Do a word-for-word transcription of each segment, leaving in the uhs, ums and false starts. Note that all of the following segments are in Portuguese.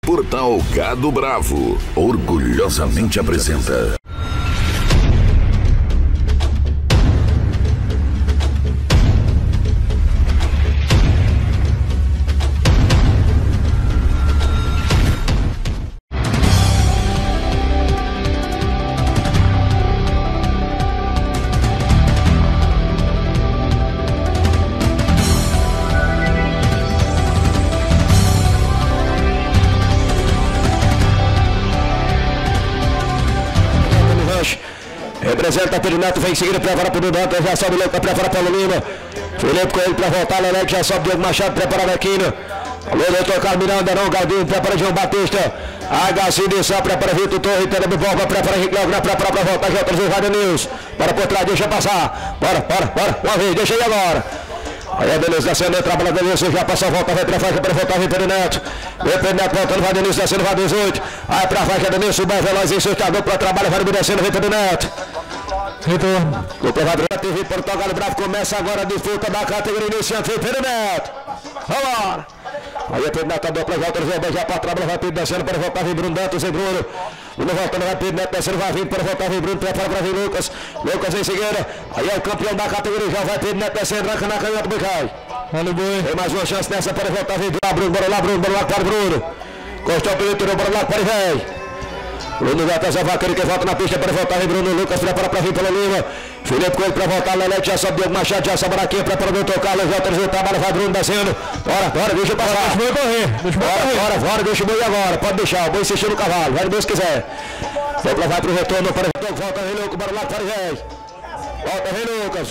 Portal Gado Bravo orgulhosamente apresenta. Representa Pedro Neto, vem em seguida, prepara para o Neto, já sobe Louco, prepara Paulo Lima. Felipe Coelho para voltar, Leleque, já sobe Diego Machado, prepara Arlequino. Alô, doutor Carlos Miranda, não, Galdinho, prepara João Batista. H C D só, prepara Vitor Torre, Tele Biboga, prepara Henrique Logna, prepara para voltar, J três, Rádio News. Para por trás, deixa passar. Bora, bora, bora, uma vez, deixa aí agora. Aí a beleza descendo, trabalha Denilson, já passa a volta, vai pra faixa para voltar, vem Pedro Neto. Vem Pedro Neto voltando, vai Denilson descendo, vai dezoito. Aí pra faixa Denilson, vai veloz, insultador para trabalho, vai descendo, vem Pedro Neto. Retorno. O Provador da T V Portal Gado Bravo começa agora a disputa da categoria iniciante. Vem Pedro Neto. Vamos. Aí é Pedro Neto, a dupla volta, vai já para trás, vai Pedro descendo para voltar, vem Bruno Dantas, vem Bruno. Bruno voltando, vai Pedro Neto descendo, vai vir para voltar, vem Bruno, prepara para vir Lucas. Lucas em seguida. Aí é o campeão da categoria, já vai Pedro Neto descendo, arranca na canhota do Bicai. Olha o boi. Tem mais uma chance nessa para voltar, vem Bruno, bora lá, Bruno, bora lá para Bruno. Costou o Pedro, bora lá para velho. Bruno vai atrás a vaca, ele que volta na pista para voltar, vem Bruno Lucas, prepara para vir pelo Lima. Felipe Coelho para voltar, Leleque, já sobe Diego Machado, já sobe aqui, prepara o doutor Carlos, já três, trabalha, vai Bruno descendo. Bora, bora, deixa eu passar. Deixa o boi correr, deixa o boi correr. Bora, bora, deixa o boi agora, pode deixar, o boi insistir no cavalo, vai Deus quiser. Dupla vai pro retorno, para o retorno, volta, vem Lucas, bora lá, para o velho. Volta, vem Lucas.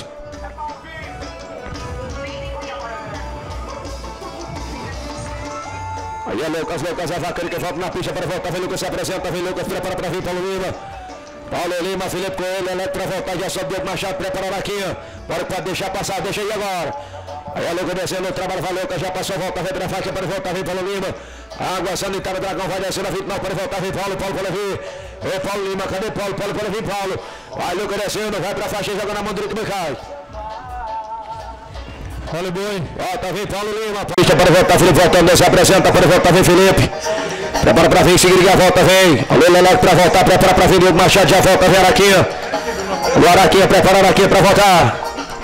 Aí é Lucas, Lucas, a vaca, ele que volta na pista para voltar, vem Lucas, se apresenta, vem Lucas, prepara para vir Paulo Lima. Paulo Lima, Felipe Coelho, Leleque para voltar, já sobe Diego Machado, prepara aqui, bora para deixar passar, deixa aí agora. Aí é Lucas descendo, o trabalho vai Lucas, já passou, volta, vem para a faixa para voltar, vem Paulo Lima. Água sanitária, Dragão vai descendo, a vinte e nove para voltar, vem Paulo, Paulo para vir. Ei, Paulo Lima, cadê Paulo? Paulo para vir, Paulo. Vai Lucas descendo, vai para a faixa, joga na mão direita, me cai. Olha o boi. Volta, vem Paulo Lima. Pista para voltar, Felipe voltando, se apresenta para voltar, vem Felipe. Prepara para vir, seguir a volta, vem. Alô, Leleque para voltar, prepara para vir, Diego Machado já volta, vem Araquinha. O Araquinha, prepara Araquinha para voltar.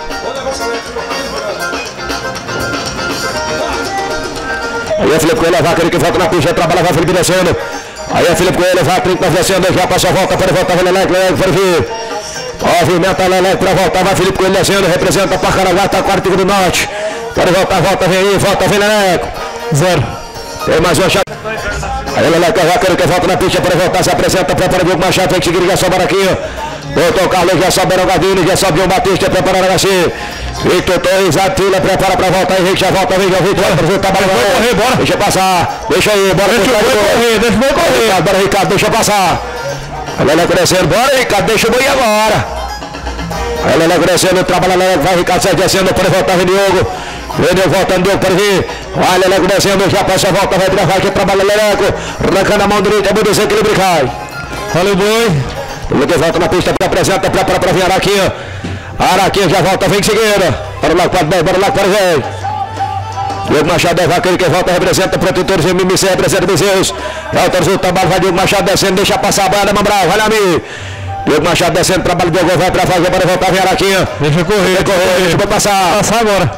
Aí é Felipe Coelho, a vaca, ele que volta na pista, trabalha, vai Felipe descendo. Aí é Felipe Coelho, vai trinta descendo, já passa a volta para voltar, vem Leleque, Leleque para vir. Movimenta Leleque para voltar, vai Felipe Coelho descendo, representa para Caraguá, tá quarto do norte. Pode voltar, volta, vem aí, volta, vem Leleque. Zero. Tem mais uma chave. Aí Leleque, a vaca, ele que volta na pista para voltar, se apresenta, prepara o Diego Machado, tem que seguir, já sobe aqui. Doutor Carlos, já sobe o Gadinho, já sobe o Batista, prepara o H. Victor Torres, Atila, prepara para voltar, Henrique já volta, vem, já Victor, vai trabalhar, correr, bora. Deixa passar, deixa aí, bora. Deixa eu correr, deixa eu correr. Ricardo, bora Ricardo, deixa passar. Aí Leleque descendo, bora Ricardo, deixa o boi agora. Aí Leleque descendo, trabalha Leleque, vai Ricardo, sai descendo, para voltar, vem Diogo. Vem Diogo voltando, Diogo para vir. Vai Leleque descendo, já passa a volta, vai para faixa, trabalha Leleque. Arrancando a mão direita, bom desequilíbrio, cai. Olha o boi. Ele volta na pista, apresenta, prepara para vir Araquinha. Araquinha já volta, vem em seguida. Bora lá para o bora lá para o velho. Diego Machado é vaca, ele que volta, representa protetores, M M C, representa Bezerros. É o terceiro trabalho, vai Diego Machado descendo, deixa passar a bola da Mambral, vai lá, amigo. Diego Machado descendo, trabalho, Diego vai para a faixa, para voltar, vem Araquinha. Deixa correr, deixa correr, deixa eu passar. Passar agora.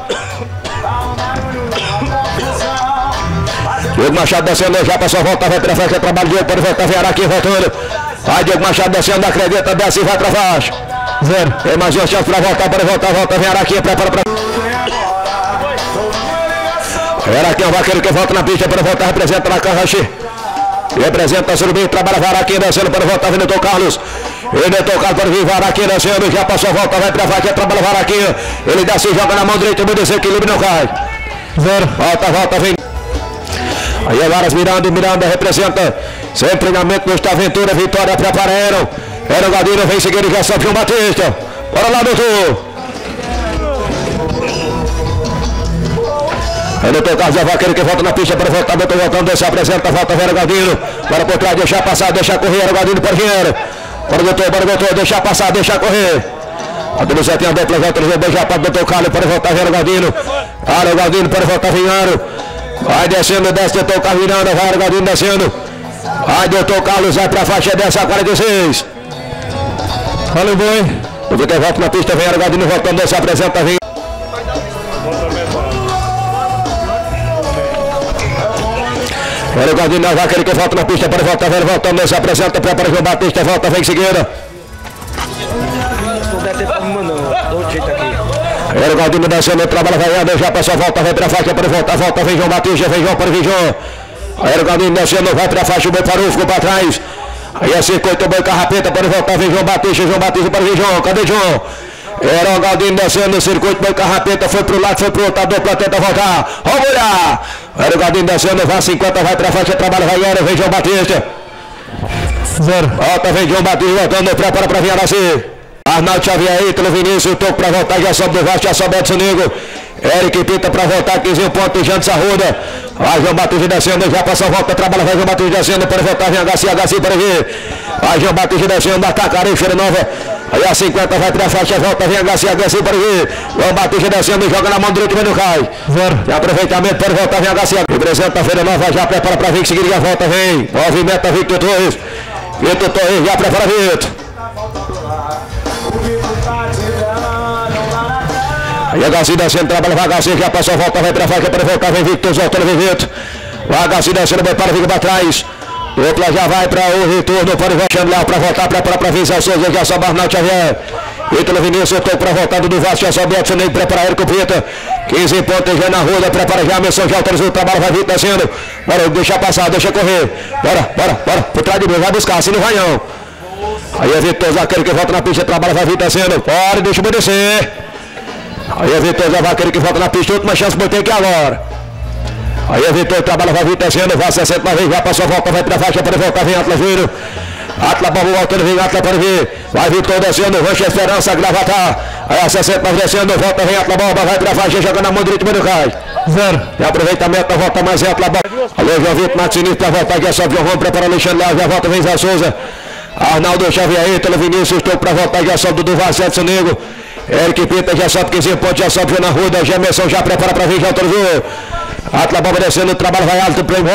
Diego Machado descendo, já passou a volta, vai para a faixa, trabalho, Diego, pode voltar, vem Araquinha voltando. Vai Diego Machado descendo, acredita, desce e vai para a faixa. Zero. Tem mais uma chance para voltar, para voltar, volta, vem Araquinha, prepara para... Araquinha, o vaqueiro que volta na pista, para voltar, representa na Carraxi. Representa Surubim, trabalha Araquinha descendo, para voltar, vem Neto Carlos. Ele Neto Carlos, para vir, Araquinha descendo, já passou a volta, vai para a faixa, trabalha Araquinha. Ele desce e joga na mão direita, o desequilíbrio não cai. Zero. Volta, volta, vem. Aí é Varas Miranda, Miranda representa sem treinamento no Aventura, vitória prepararam. Era o Gadinho, vem seguir, já sobe João Batista. Bora lá, doutor. Aí doutor Carlos é vaqueiro que volta na pista para voltar, doutor voltando, se apresenta, volta, Vera Gadinho. Para por trás, deixar passar, deixar correr, era o Gadinho para dinheiro. Bora doutor, bora doutor, deixar passar, deixar correr. A Dulce tem a dupla, volta, já para o doutor Carlos para voltar, Vera Gadinho. Para o Gadinho, para voltar, Vinharo. Vai descendo, desce, doutor Carlos Miranda, vai Argadinho descendo. Vai, doutor Carlos, vai pra faixa dessa quarenta e seis. Valeu, boi. O Vitor volta na pista, vem Argadinho voltando, se apresenta, vem. Olha o Galdinho na vaca, ele que volta na pista, para voltar, vem voltando, se apresenta, prepara João Batista, volta, vem em seguida. Olha o Galdinho descendo, trabalha, vai, já passou, volta, vem pra faixa, para voltar, volta, vem João Batista, vem João, para vir João. Olha o Galdinho descendo, vai pra faixa, o boi parou, ficou pra trás. Aí é circuito, o boi carrapeta, para voltar, vem João Batista, João Batista, para vir João, cadê João? Era o Galdinho descendo no circuito, boi carrapeta, foi pro lado, foi pro outro, a dupla tenta voltar. Vamos olhar! Era o Galdinho descendo, vai cinquenta, vai pra faixa, trabalha, vai, era, vem João Batista. Zero. Volta, vem João Batista, voltando, prepara pra vir Araci. Arnaldo Xavier, Ítalo, Vinícius, toco pra voltar, já sobe do Vasco, já sobe Edson Negro. Eric Pita pra voltar, quinze pontos, Jantes Arruda. Vai João Batista descendo, já passa a volta, trabalha, vai João Batista descendo, para voltar, vem H C, H C para vir. Vai João Batista descendo, atacarei, Feira Nova. Aí a cinquenta vai pra faixa, volta, vem H C, H C para vir. João Batista descendo, joga na mão direita, mas não cai. Zero. Tem aproveitamento para voltar, vem H C. Representa a Feira Nova, já prepara pra vir, seguir, já volta, vem. Movimenta Victor Torres. Victor Torres, já prepara Victor. Aí a H C descendo, trabalha, vai H C, já passou, volta, vai pra faixa, para voltar, vem Victor, voltando, vem Victor. O H C descendo, vai para, fica pra trás. Dupla já vai para o retorno, para o Vachando Léo, para voltar, prepara para Vinícius Souza, já sobe Arnaldo Xavier. Ítalo Vinícius, toco para voltar do Vasco, já sobe Edson Negro, prepara Érico Pita. quinze pontos já na rua, prepara já a missão, já autorizou o trabalho, vai vir descendo. Bora, deixa passar, deixa correr. Bora, bora, bora, por trás de mim, vai buscar, assim não vai não. Aí é Vitor Zaqueiro que volta na pista, trabalha, vai vir descendo. Bora, deixa o descer. Aí é Vitor Zaqueiro que volta na pista, última chance, botei aqui agora. Aí é Vitor, trabalha, vai vir descendo, vai sessenta uma vez, já passou a volta, vai pra faixa, para voltar, vem Atlas Júnior. Atlas, bomba voltando, vem Atlas para vir. Vai Vitor descendo, Rancho Esperança, Gravatar. Aí a sessenta mais descendo, volta, vem Atlas, bomba, vai pra faixa, joga na mão direita, mas não cai. Zero. E aproveitamento, volta mais Atlas, bomba. Alô, João Vitor, Martins para voltar, já sobe João, prepara Alexandre Léo, já volta, vem Zé Souza. Arnaldo Xavier, Ítalo Vinícius, estou para voltar, já sobe do Vasco, Edson Negro. Eric Pita, já sobe quinze pontos, já sobe João Arruda, Gemerson já prepara para vir, já autorizou. Atlas bomba descendo, o trabalho vai alto, bora,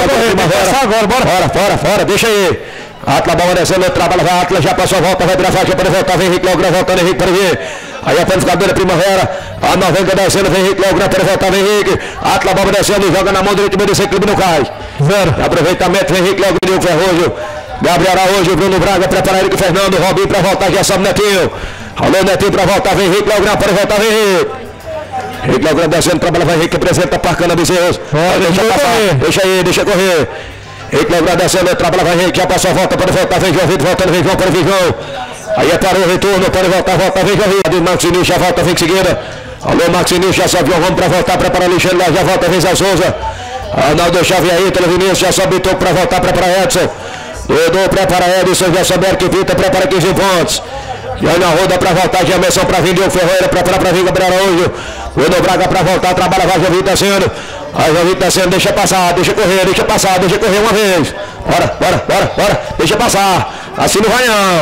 agora, bora, fora, fora, fora, deixa aí. Atlas bomba descendo, o trabalho vai Atlas, já passou a volta, vai pra faixa para voltar, vem Henrique Logran voltando, Henrique para vir. Aí a panificadora Primavera, a noventa descendo, vem Henrique Logran para voltar, vem Henrique. Atlas bomba descendo, joga na mão direita, meio desse clube não cai. Zero. Aproveitamento, vem Henrique Logran, Nilco Ferrojo, Gabriel Araújo, Bruno Braga, prepara Henrique Fernando, Robinho para voltar, já sobe Netinho. Alô, Netinho para voltar, vem Henrique Logran para voltar, vem Henrique. Henrique Logran descendo, trabalha, vai Henrique, apresenta, parcando a Bezerros. Deixa passar, deixa aí, deixa correr. Henrique Logran descendo, trabalha, vai Henrique, já passou a volta, pode voltar, vem João Vitor, voltando, vem João, para vir João. Aí é para o retorno, pode voltar, volta, vem João Vitor. Marcos Início já volta, vem em seguida. Alô, Marcos Início já sobe, vamos para voltar, prepara Alexandre, já volta, vem Zé Souza. Arnaldo Xavier, Ítalo Vinícius, já sobe toco para voltar, prepara Edson. Dodô, prepara Edson, já sobe Eric Pita, prepara quinze pontos. Já na roda para voltar, Gemerson para vir, Diogo Ferreira, prepara para vir, Gabriel Araújo. Bruno Braga para voltar, trabalha, vai João Vitor descendo. Vai João Vitor descendo, deixa passar, deixa correr, deixa passar, deixa correr uma vez. Bora, bora, bora, bora, deixa passar. Assim não vai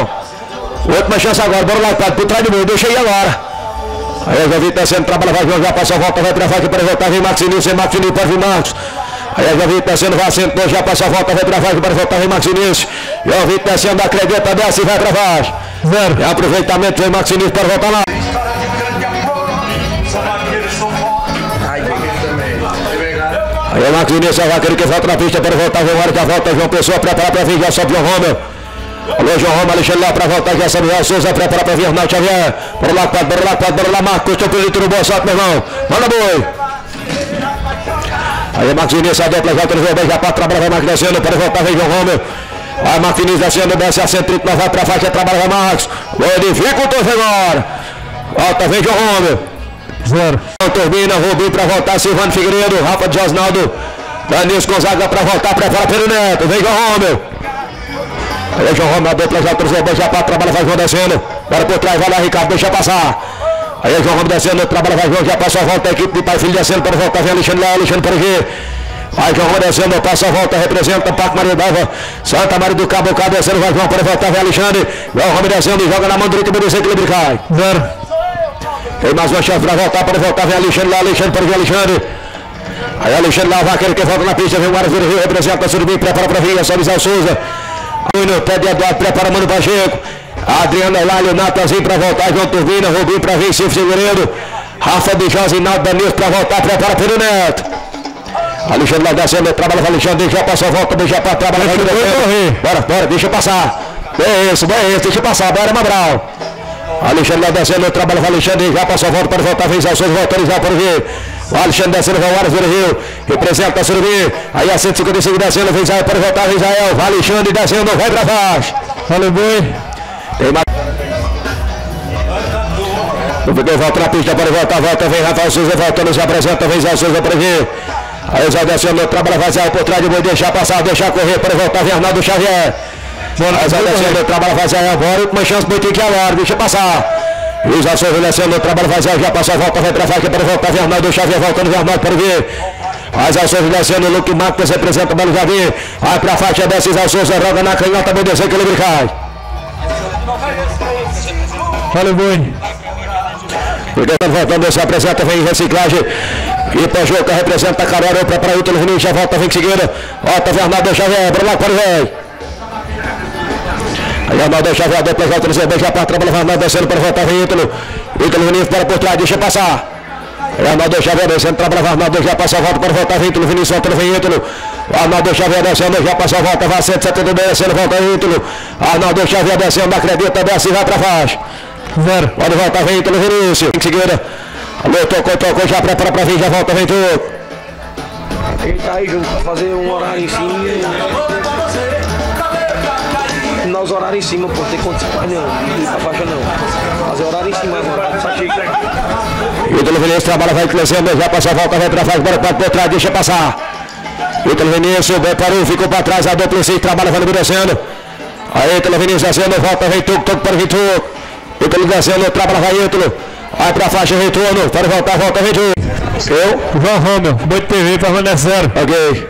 não. Última chance agora, bora lá, por trás de mim, deixa aí agora. Aí João Vitor descendo, trabalha, vai João, já passou a volta, vai pra faixa para voltar, vem Marcos Início, vem Marcos Início, pode vir Marcos. Aí João Vitor descendo, vai assentou, já passou a volta, vai pra faixa para voltar, vem Marcos Início. João Vitor descendo, acredita, desce e vai pra faixa. Zero. E aproveitamento, vem Marcos Início para voltar lá. Aí o Marcos Início vai querer que volta na pista para voltar, vem hora que a volta, João Pessoa, prepara para vir, já sobe João Romeu. Alô, João Romeu, Alexandre lá para voltar, já sobe João Souza, prepara para vir, Arnaldo Xavier. Bora lá, quadro, bora lá, quadro, bora lá, Marcos, estou pedindo no bom salto, meu irmão. Manda boi. Aí Marcos Início, a dupla já autorizou bem, já para trabalhar, vai Marcos descendo, para voltar, vem João Romeu. Vai Marcos Início descendo, desce a cento e trinta, vai para a faixa, trabalha, vai Marcos. Modifica o torre agora. Volta, vem João Romeu. Zero. Turbina, Rubinho para voltar, Silvano Figueiredo, Rafa de Osnaldo, Danilson Gonzaga para voltar, prepara Pedro Neto, vem João Romeu. Aí João Romeu, a dupla já autorizou bem, já para trabalhar, vai João descendo. Bora por trás, vai lá Ricardo, deixa passar. Aí João Romeu descendo, trabalha, vai João, já passou a volta, a equipe de pai filho descendo para voltar, vem Alexandre lá, Alexandre para vir. Vai João Romeu descendo, passa a volta, representa Parque Maria Dava, Santa Maria do Cabo, Cabo descendo, vai João para voltar, vem Alexandre. João Romeu descendo, joga na mão direita, meio do equilíbrio cai. Zero. Tem mais uma chance para voltar, para voltar, vem Alexandre lá, Alexandre para vir Alexandre. Aí Alexandre lá, o vaqueiro que volta na pista, vem o Guardas do Rio, representa a Surubim, prepara para vir, sobe Zé Souza. No pé de Eduardo, prepara Mano Pacheco. Adriano Elário, Natanzinho para voltar, João Turbina, Rubinho para vir, Silvio Figueiredo. Rafa Bijosa e Naldo Danilo para voltar, prepara Pedro Neto. Alexandre lá descendo, trabalha com Alexandre, já passou, volta, deixa para trabalhar. Bora, bora, deixa passar. É isso, é isso, deixa passar, bora Mabral. Alexandre lá descendo, trabalha com Alexandre, já passou, volta para voltar, vem Zé Souza, voltando já para vir. O Alexandre descendo, vai o Guardas do Rio, representa a Surubim. Aí a cento e cinquenta e cinco descendo, vem Israel para voltar, vem Israel. Vai Alexandre descendo, vai para baixo. Valeu, boi. Tem mais. O Vidal volta na pista para voltar, volta, vem Rafael Souza, voltando, se apresenta, vem Zé Souza para vir. Aí o Zé descendo, trabalha, vai Zé por trás de boi, deixar passar, deixar correr para voltar, vem Arnaldo Xavier. Aí Zé descendo, trabalha, vai Zé agora, última chance, boi tem que ir agora, deixa passar. E o Zé Souza descendo, trabalha, vai Zé, já passou, volta, vai para faixa para voltar, vem Arnaldo Xavier, voltando, vem Arnaldo para vir. Aí Zé Souza descendo, Luque Marcos representa o Belo Jardim. Aí para a faixa desce Zé Souza, roga na canhota, boi descer, que ele cai. Valeu, boi. Voltando, se apresenta, vem reciclagem. E Pajuca representa a Caruaru, prepara o Ítalo Vinícius, já volta, vem seguida. Volta, Fernando Xavier, para lá, para o rei. Aí Arnaldo Xavier, depois volta no C B, já para trabalhar, Fernando descendo para voltar, vem Ítalo. Ítalo Vinícius para por trás, deixa passar. Aí Arnaldo Xavier descendo, trabalha, Arnaldo já passa, volta para voltar, vem Ítalo Vinícius, volta, vem Ítalo. Arnaldo Xavier descendo, já passa, volta, vai cento e setenta e dois, descendo, volta, Ítalo. Arnaldo Xavier descendo, acredita, desce e vai para faixa. Zero. Pode voltar, vem Ítalo Vinícius. Em seguida. Alô, tocou, tocou, já prepara pra vir, já volta, vem tudo. Ele tá aí, Júnior, pra fazer um horário em cima. Não, os horários em cima, pô, tem condição mais não. Não tá faixa não. Fazer horário em cima agora, só chega. Ítalo Vinícius trabalha, vai crescendo, já passa a volta, vai pra faixa, bora para por trás, deixa passar. Ítalo Vinícius, vai parou, ficou pra trás, a dupla C, trabalha, vai descendo. Aí Ítalo Vinícius descendo, volta, vem tudo, toco para vir tudo. Ítalo descendo, trabalha, vai Ítalo. Vai pra faixa, retorno, para voltar, volta, vem tudo. Eu, João Romeu, Boi T V, permanecendo. Ok.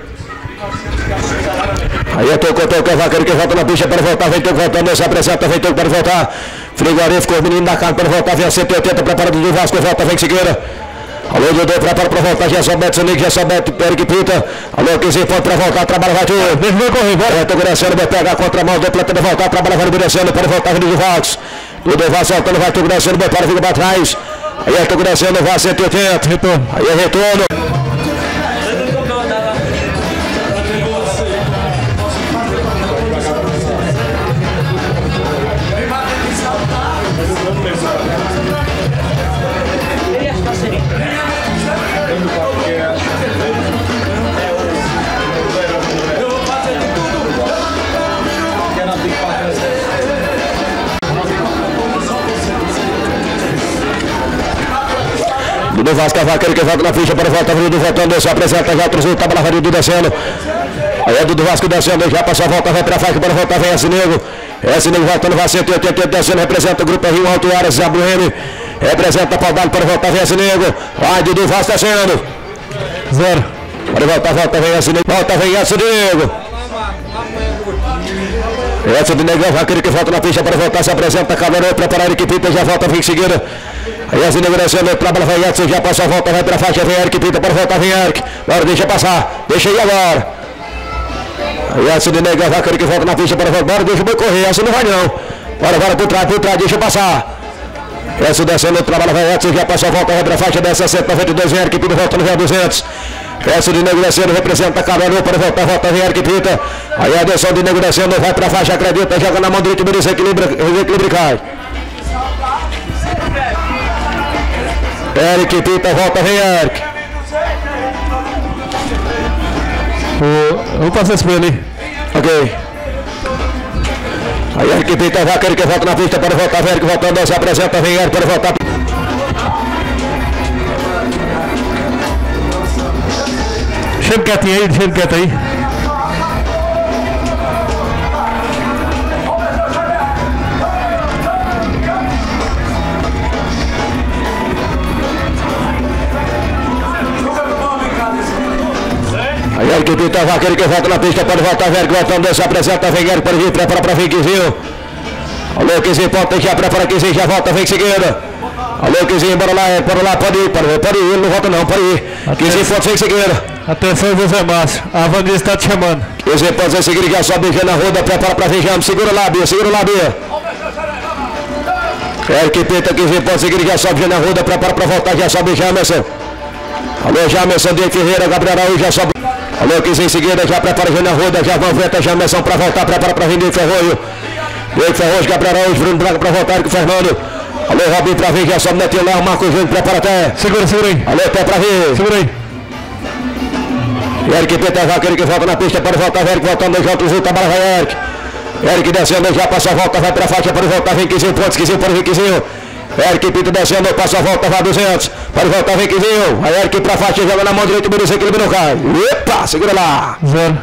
Aí tocou, tocou, vaqueiro que volta na pista para voltar, vem tudo voltando, se apresenta, vem tudo para voltar. Frigorífico, os meninos da casa para voltar, vem a cento e oitenta, prepara do Vasco, volta, vem seguida. Alô, Dudu, prepara para voltar, já sobe Beto Sonic, já sobe Beto Eric Pita. Alô, quinze pode para voltar, trabalha, vai tudo. Deixa eu correr, bora. Vai descendo, vai pegar a contramão, dupla para voltar, trabalha, vai descendo, para voltar, vem do Vasco. Dudu vai soltando, vai tudo descendo, vai para, fica para trás. Aí é tudo descendo, vai cento e oitenta, retorno. Aí é retorno. Do Vasco, a vaqueiro que volta na ficha para volta, Dudu voltando, se apresenta já, trouxe o tabela, Dudu descendo. Aí é Dudu Vasco descendo, já passou a volta, vai para a faixa para voltar, vem esse nego. Esse nego voltando, vai cento e oitenta, descendo, representa o grupo Rio Alto Área, Zé Bruno. Representa para o Dado para voltar, vem esse nego. Vai, Dudu Vasco descendo. Zero. Para voltar, volta, vem esse nego. Volta, vem esse nego. Esse do nego, vaqueiro que volta na ficha para voltar, se apresenta, Camarão, preparar a equipe, já volta, vem em seguida. Aí as inaugurações, trabalha, vai Edson, já passou a volta, vai para a faixa, vem Eric, pinta para voltar, vem Eric. Agora deixa passar, deixa aí agora. Aí Edson de Nega, vaqueiro que volta na ficha para voltar, bora, deixa o boi correr, Edson não vai não. Bora, bora, por trás, por trás, deixa passar. Edson descendo, trabalha, vai Edson, já passou a volta, vai para a faixa, desce a cento e noventa e dois, vem Eric, pinta, volta no Rio duzentos. Edson de Nego descendo, representa a Camarão para voltar, volta, vem Eric, pinta. Aí a Edson de Nego descendo, vai para a faixa, acredita, joga na mão direita, desequilibra, desequilibra e cai. Eric Pita, volta, vem Eric. Vou passar esse pra ele. Ok. Aí Eric Pita, vaqueiro que volta na pista para voltar, vem Eric voltando, se apresenta, vem Eric para voltar. Deixa ele quietinho aí, deixa ele quieto aí. Aí Eric Pita, vaqueiro que volta na pista, pode voltar, Eric voltando, se apresenta, vem Eric para vir, prepara para vir, Quizinho. Alô, Quizinho, pode já prepara, Quizinho, já volta, vem seguida. Alô, Quizinho, bora lá, bora lá, pode ir, pode ir, pode ir, ele não volta não, pode ir. Quizinho, pode, vem seguida. Atenção, José Márcio. A Vanessa está te chamando. quinze pontos em seguida, já sobe já na roda, prepara para vir já. Segura lá, Bia, segura lá, Bia. Eric Pita, quinze pontos em seguida, já sobe já na roda, prepara para voltar, já sobe Jamerson. Alô, Jamerson, Diego Ferreira, Gabriel Araújo, já sobe. Alô, quinze em seguida, já prepara já na roda, já volta Jamerson para voltar, prepara para vir Diego Ferroio. Diego Ferroio, Gabriel Araújo, Bruno Braga para voltar, Eric Fernando. Alô, Robinho para vir, já sobe Netinho Léo, Marcos Júnior, prepara até. Segura, segura aí. Alô, pé para vir. Segura aí. Eric Pita, aquele que volta na pista para voltar, Eric voltando, já outro junto, a bola vai Eric. Eric descendo, já passa a volta, vai para a faixa para voltar, vem quinze pontos, quinze para o quinze. Eric Pita descendo, passa a volta, vai duzentos, para voltar, vem quinze. Aí Eric para a faixa, joga na mão direita, o equilíbrio não cai. Epa, segura lá. Zero.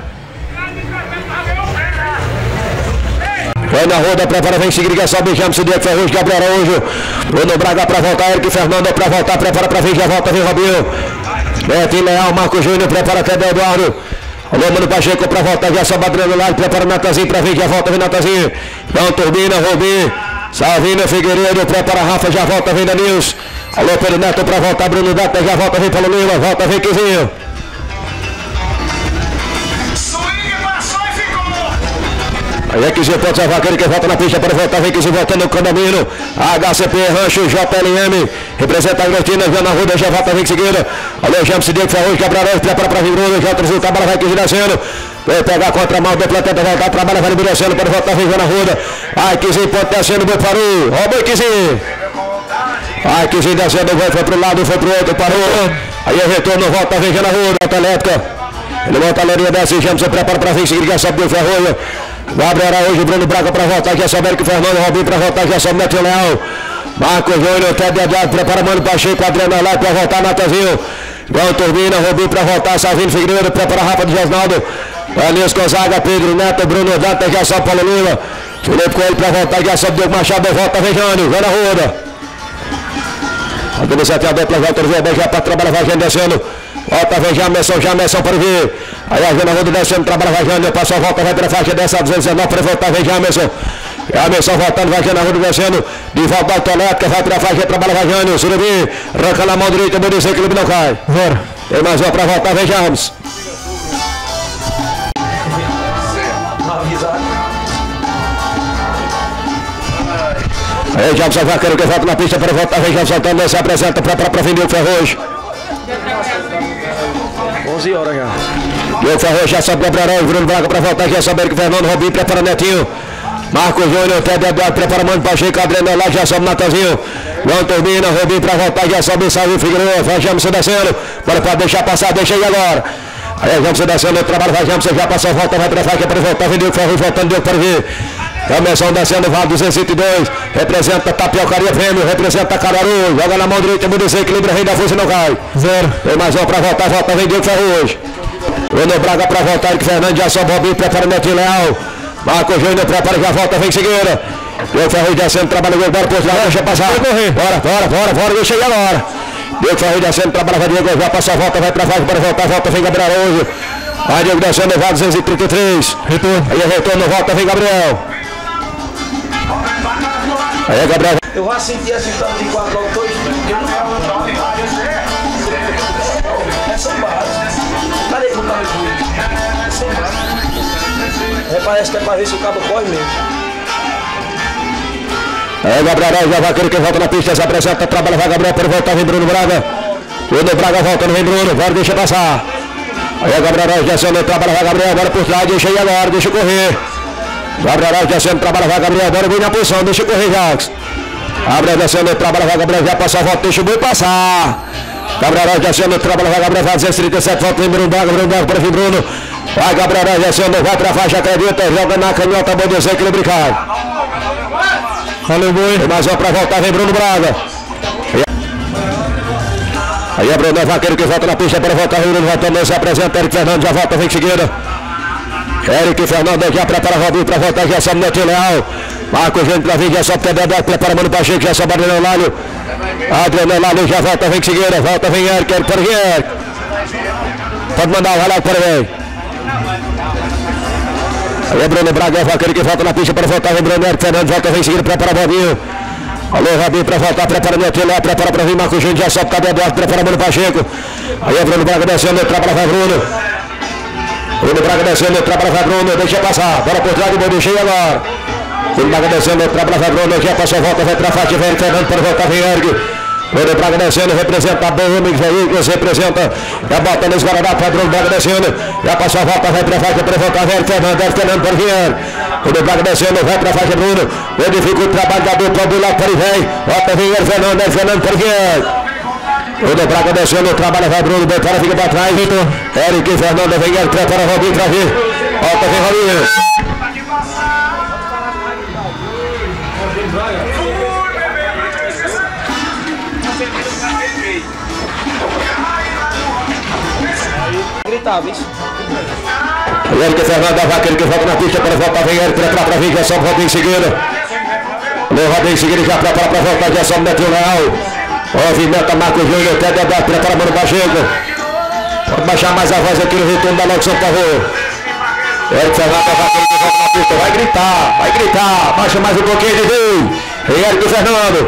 Vai na roda, prepara, vem seguir, que sobe, James, Diego Ferrugem, Gabriel Araújo. Bruno Braga para voltar, Eric Fernando para voltar, prepara para vir, já volta, vem Robinho. Netinho Leal, Marco Júnior, prepara até do Eduardo. Alô, Mano Pacheco para voltar, já sobe Adriano Lage, prepara o Natanzinho para vir, já volta, vem Natanzinho. Então, Turbina, Robinho, Salvino, Figueiredo, prepara Rafa, já volta, vem Danils. Alô, Pedro Neto para voltar, Bruno Data, já volta, vem Paulo Lima, volta, vem Quizinho. Aí é quinze pontos, a vaqueira que volta na pista para voltar, vem quinze voltando no condomínio. H C P, Rancho, J L M, representa a Agostina, já na rua, já volta, vem seguida. Alô, James, Diego Ferrugem, Gabriel, prepara para vir Bruno, já resulta, a bola vai quinze descendo. Vai pegar contra a mão, dupla tenta voltar, trabalha, vai descendo para voltar, vem na rua. Ai, quinze pontos descendo, boi parou, roubou quinze. Ai, quinze descendo, vai, foi pro lado, foi pro outro, parou. Aí o retorno, volta, vem na rua, volta elétrica. Ele volta a linha, desce, James, prepara para vir seguida, já sobe o Ferrugem. Gabriel Araújo, Bruno Braga para voltar, já sobe Eric Fernando, Robinho para voltar, já sobe Neto Leal. Marcos Júnior, Ted Eduardo, prepara Mano Pacheco, Adriano lá para voltar, Natanzinho. João Turbina, Robinho para voltar, Salvino Figueiredo, prepara Rafa de Gesnaldo. Danilo Gonzaga, Pedro Neto, Bruno Danta, já sobe Paulo Lima. Felipe Coelho para voltar, já sobe Diego Machado, volta, vem Jânio, vai na roda. A denunciador para volta, já para trabalhar, vai descendo. Volta, vem Jamerson, Jamerson para vir. Aí a Jana Roda descendo, trabalha, vai Jânio, passa a volta, vai para a faixa dessa duzentos e dezenove para voltar, vem Jamerson. Jamerson voltando, vai Jana Roda descendo, de volta autoelétrica, vai para a faixa, trabalha, vai Jânio, Surubim, arranca na mão direita, o desequilíbrio não cai. Zero. Tem mais uma para voltar, vem James. Aí James, a vaqueiro que volta na pista para voltar, vem James soltando, se apresenta para para vir o Ferrugem. onze horas já. Diego Ferrugem já sobe Gabriel, Bruno Braga para voltar, já sobe Eric Fernando, Robinho, prepara Netinho. Marcos Júnior, Ted Eduardo, prepara Mano Pacheco, Adriano lá, já sobe Natanzinho. João Turbina, Robinho para voltar, já sobe Salve Figueiredo, vai Jamerson descendo. Bora para deixar passar, deixa aí agora. Aí Jamerson descendo, o trabalho vai Jamerson, já passou, volta, vai para a faixa para voltar, vem Diego Ferrugem, voltando Diego para vir. Jamerson descendo, vai duzentos e dois, representa Tapiocaria Fêmea, representa Caruaru, joga na mão direita, muda esse equilíbrio, rei da força não cai. Zero. Tem mais um para voltar, volta, vem Diego Ferrugem. Bruno Braga para voltar, Eric Fernando, já sobe Robinho, prepara o Netinho Leal. Marcos Júnior, prepara, já volta, vem seguida. Diego Ferrugem descendo, trabalha, bora, por lá, deixa passar. Bora, bora, bora, bora, deixa aí agora. Diego Ferrugem descendo, trabalha, vai Diego, já passa a volta, vai para faixa, para voltar, volta, vem Gabriel hoje. Vai Diego descendo, vai duzentos e trinta e três. Retorno. Aí retorno, volta, vem Gabriel. Aí é Gabriel. Eu já senti esse tanto de quatro logo dois. Essa base. Cadê que o cara é, parece que é para ver se o cabo corre mesmo. Aí Gabriel já vai querer que volta na pista, se apresenta, trabalha, vai Gabriel para voltar, vem Bruno Braga. Bruno Braga voltando, vem Bruno, vai, deixa passar. Aí Gabriel já sendo, trabalha, vai Gabriel, agora por trás, deixa aí agora, deixa correr. Gabriel descendo, trabalha, vai Gabriel, agora vem na posição, deixa correr, Jacques. Gabriel descendo, trabalha, vai Gabriel, já passou a volta, deixa o boi passar. Gabriel descendo, trabalha, vai Gabriel, vai duzentos e trinta e sete, volta, vem Bruno Braga, Bruno Braga para vir Bruno. Vai Gabriel descendo, vai para a faixa, acredita, joga na canhota, boi desequilíbrio cai. Valeu, boi. Tem mais uma para voltar, vem Bruno Braga. Aí é Bruno, é vaqueiro que volta na pista para voltar, Bruno voltando, se apresenta, Eric Fernando já volta, vem em seguida. Eric Fernando já prepara Robinho para voltar, já sobe Netinho Leal. Marcos Júnior para vir, já sobe Ted Eduardo, prepara Mano Pacheco, já sobe Adriano Lálio. Adriano Lálio já volta, vem em seguida, volta, vem Eric, Eric para vir, Eric. Pode mandar o relato para ver. Aí é Bruno Braga, é vaqueiro que volta na pista para voltar, vem Bruno, Eric Fernando, volta, vem em seguida, prepara Robinho. Alô, Robinho pra voltar, prepara meu trilho, prepara pra vir Marco Júnior, já sobe, cadê Eduardo, prepara Bruno Pacheco. Aí é Bruno Braga descendo, trabalha vai Bruno. Bruno Braga descendo, trabalha vai Bruno, deixa passar, bora por trás do boi cheio agora. Bruno Braga descendo, trabalha vai Bruno, já passou, volta, vai pra faixa, vem Fernando para voltar, vem Ergue. Bruno Braga descendo, representa a B M Veículos, representa, já bota nos Guaraná para Bruno Braga descendo, já passou a volta, vai para faixa, para voltar, vem Fernando, vem Fernando para vir. Bruno Braga descendo, vai para faixa, Bruno, modifica o trabalho da dupla do lado para ele, vem, volta, vem Fernando, vem Fernando para vir. Bruno Braga descendo, trabalha, vai Bruno, Betara fica para trás, Vitor, Eric e Fernando, vem Eric, prepara Robinho para vir, volta, vem Robinho. Gritava isso. Eric Fernando da vaca, ele que volta na pista para voltar, vem Eric para para vir, já sobe Robinho em seguida. O Robinho em seguida já prepara para voltar, já sobe Neto Leal. Movimenta Marco Júnior, até debate, prepara Mano Pacheco. Pode baixar mais a voz aqui no retorno da locução, por favor. Eric Fernando da vaca, ele que volta na pista, vai gritar, vai gritar, baixa mais um pouquinho de vez. Vem Eric Fernando.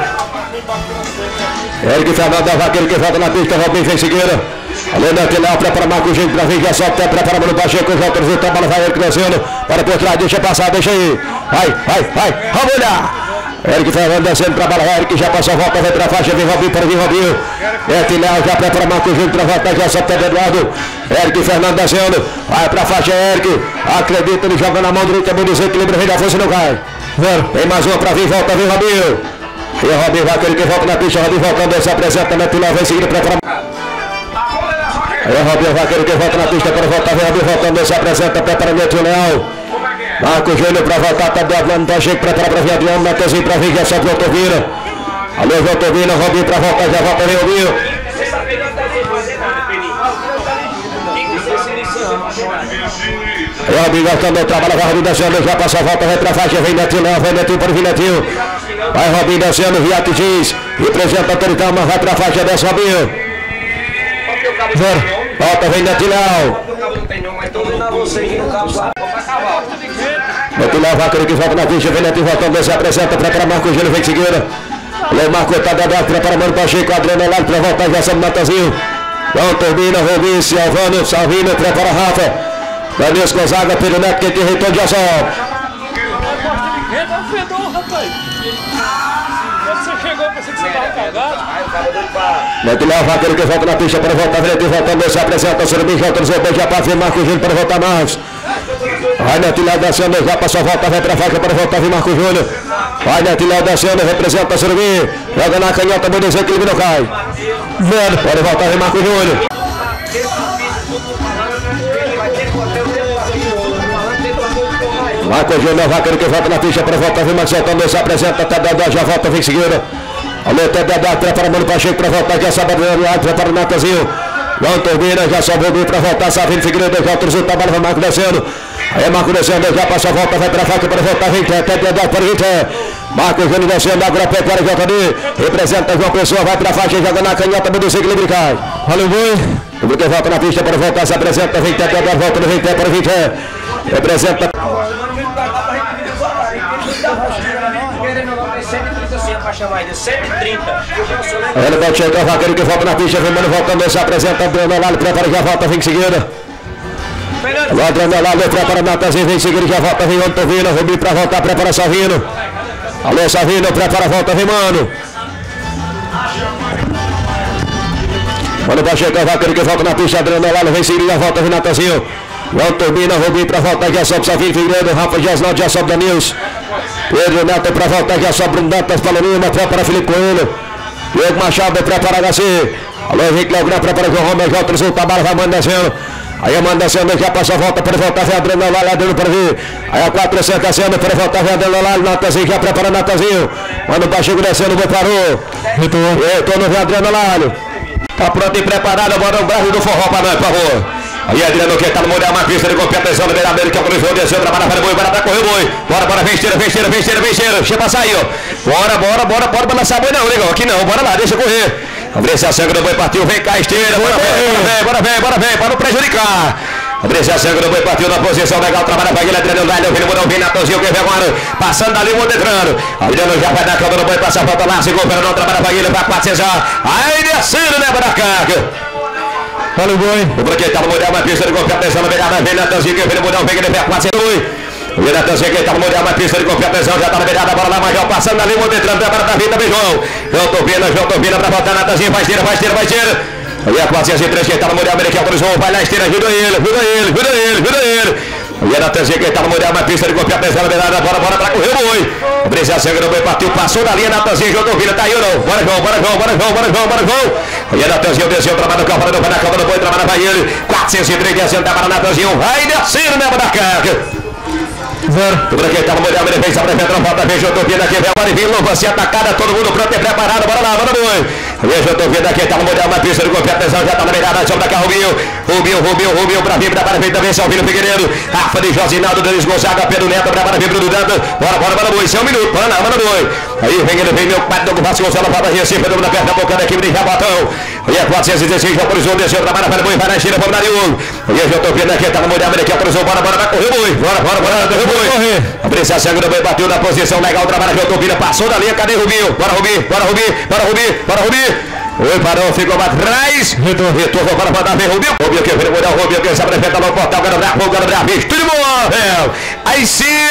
Eric Fernando da vaca, ele que volta na pista, Robinho vem em seguida. Alô, Neto Leal, prepara Marco Júnior para vir, já sobe, até prepara Mano Pacheco, volta no retorno, a bola vai Eric descendo, para por trás, deixa passar, deixa aí. Vai, vai, vai, vamos olhar. Eric Fernando descendo para a bola, Eric já passou a volta, vai para a faixa, vem Robinho, para vir Robinho. Neto Leal já prepara Marco Júnior para voltar, já sobe até Eduardo. Eric Fernando descendo, vai para a faixa, Eric, acredita, ele joga na mão direita, bom desequilíbrio, vem da força e não cai. Vem mais uma para vir, volta, vem Robinho. E o Robinho vai, aquele que volta na pista, Robinho voltando, se apresenta, Neto Leal vem seguindo, prepara. Aí o Robinho vai, aquele que volta na pista para voltar, vem Robinho voltando, se apresenta, prepara Neto Leal. Marco Júnior para voltar, tá do Adriano, tá cheio, prepara para vir Adriano, Matheusinho para vir, já sobe o Otovino. Alô, Otovino, Robinho para voltar, já volta, vem Robinho. Aí o Robinho voltando, trabalha, vai Robinho descendo, já passa a volta, vai para a faixa, vem Netinho, vai Netinho para vir Netinho. Vai Robinho descendo, Viato diz, representa a Toritama, vai para a faixa, desce Robinho. Volta, vem Netinho. Neto Leal vai querer que volta na ficha, vem Neto voltando, se apresenta, prepara Marco Júnior, vem em seguida. Alô, Marco tá dado, prepara Mano Pacheco, Adriano Lado para voltar, já sobe Natanzinho. João Turbina, Robinho, Silvano, Salvino, prepara Rafa. Danilo Gonzaga, Pedro Neto, quem tem retorno já sobe. Neto Leal vai querer que volta na pista para voltar, vem Neto voltando, se apresenta, Surubim, já autorizou, já para vir Marco Júnior para voltar mais. Vai Neto Leal descendo, já passou a volta, vai para a faixa para voltar, vem Marco Júnior. Vai Neto Leal descendo, representa Surubim, joga na canhota, bom desequilíbrio, não cai. Vendo, pode voltar, vem Marco Júnior. Marco Júnior vai querer que volta na pista para voltar, vem Marco soltando, se apresenta, até Dedé, já volta, vem em seguida. Alô, até Dedé, prepara Mano Pacheco para voltar, já sabe Adriano Lado, prepara o Natanzinho. João Turbina, já sobe o Rubinho para voltar, Savino Figueiredo, já autorizou o trabalho, vai Marco descendo. Aí Marco descendo, já passa a volta, vai para a faca para voltar, vem até Dedé para vinte. Marco Júnior descendo, agora Pecuária J D, representa João Pessoa, vai para a faixa, joga na canhota, bom desequilíbrio, cai. Valeu, boi. O Rubinho volta na pista para voltar, se apresenta, vem até Dedé, volta no vinte para vinte. Representa. Ele vai chegar, o vaqueiro que volta na pista, vem Mano voltando, se apresenta, Adriano Lalo, prepara, já volta, vem em seguida. O Adriano Lalo, prepara Natanzinho, vem em seguida, já volta, vem Antovino, Rubinho para voltar, prepara Savino. Alô, Savino, prepara a volta, vem Mano. Mano vai chegar, o vaqueiro que volta na pista, Adriano Lalo, vem em seguida, já volta, vem Natanzinho. João Turbina, Rubinho para voltar, já sobe Savino Figueiredo, Rafa Gesnaldo, já sobe Danils. Pedro Neto para voltar, já sobe Bruno Neto, Palomino, prepara Felipe Coelho. Diego Machado, prepara H C. Alô, Henrique Leogrão, prepara João Romero, já autorizou o trabalho, vai Mano descendo. Aí a Mano descendo, já passa a volta para voltar, vem Adriano Lalo, Adriano para vir. Aí a quatrocentos descendo, para voltar, vem Adriano Lalo, Natanzinho, já prepara Natanzinho. Mano Pacheco descendo, vai parou. Retorno, vem Adriano Lalo. Tá pronto e preparado, bora o braço do forró para nós, por favor. Aí Adriano que tá no molhar uma pista de competição, beira dele que autorizou, desceu, trabalha para o boi, bora para correr o boi. Bora, bora, vem esteira, vem esteira, vem esteira, vem esteira. Deixa passar aí, ó. Bora, bora, bora, pode balançar boi não, legal. Aqui não, bora lá, deixa correr. Vamos ver se a sangue do boi partiu, vem cá, esteira, bora, vem, bora, vem, bora, vem, bora, vem, para não prejudicar. Brisa sangue do boi, bateu na posição legal, trabalha pra ele, Adriano Velho, o Filho vem Natanzinho, que vem agora, passando ali o entrando. Adriano já vai dar conta do boi, passa a volta lá, segura o Fernando, trabalha pra ele, pra quatrocentos, aí descendo, né, Baracaca. Olha o boi. O bloqueio tá no Mundial, uma pista de confiança, atenção, na beirada, vem Natanzinho, que vem no Mundial, vem ele, vem quatrocentos. O Natanzinho que tá no Mundial, uma pista de confiança, já tá na beirada, bora lá, Major, passando ali, o entrando, trabalha pra vida, vem João. João Topina, João Topina pra voltar, Natanzinho, vai esteira, vai esteira, vai esteira. E a quatrocentos e três que tá no Mundial, ele que autorizou, vai lá, esteira, ajuda ele, ajuda ele, ajuda ele, ajuda ele. E a Natanzinho que tá no Mundial, uma pista de confiança, na beirada, bora, bora pra correr o boi. O Brisa sangue do boi, bateu, passou da linha, Natanzinho, João Topina, tá aí ou não? Bora, João, bora, João, bora, João, bora, João, bora, João. E a Natanzinho desceu, trabalha no cavalo, vai na cama do boi, trabalha pra ele. quatrocentos e três descendo, trabalha Natanzinho, vai descendo, né, Baracaca. Zero. O branquinho tá no Mundial, ele fez a prefeita, não falta, vem, Jotopina aqui, vem agora e vem, louva, se atacada, todo mundo pronto e preparado, bora lá, bora boi. Vem, Jotopina aqui, tá no Mundial, uma pista de confiança, já tá na beirada, sombra cá, Rubinho, Rubinho, Rubinho, Rubinho, pra vir, pra vir, também, Salvino Figueiredo, Rafa de Josinaldo, Denis Gonzaga, Pedro Neto, pra vir, Bruno Dantas, bora, bora, bora, boi, isso é um minuto, bora lá, bora, boi. Aí vem ele, vem meu pai, Douglas Vasconcelos, falta Recife, Pedro na perna, boca da equipe de Jabotão. E é quatrocentos e dezesseis, já autorizou, desceu, trabalha, vai, boi, vai na China, vamos dar um. E a Jotopina aqui, tá no Mundial, ele aqui, autorizou, bora, bora, vai correr, boi, bora, bora, bora, correr, boi. Brisa sangue do boi, bateu na posição legal, trabalha, Jotopina, passou da linha, cadê Rubinho? Bora, Rubinho, bora, Rubinho, bora, Rubinho, bora, Rubinho. Oi, parou, ficou pra trás. Retorno. Retorno para mandar ver Rubinho. Rubinho que vem o Rubinho que se apresenta no portal. Gana bravo, gana bravo. Tudo bom, aí sim,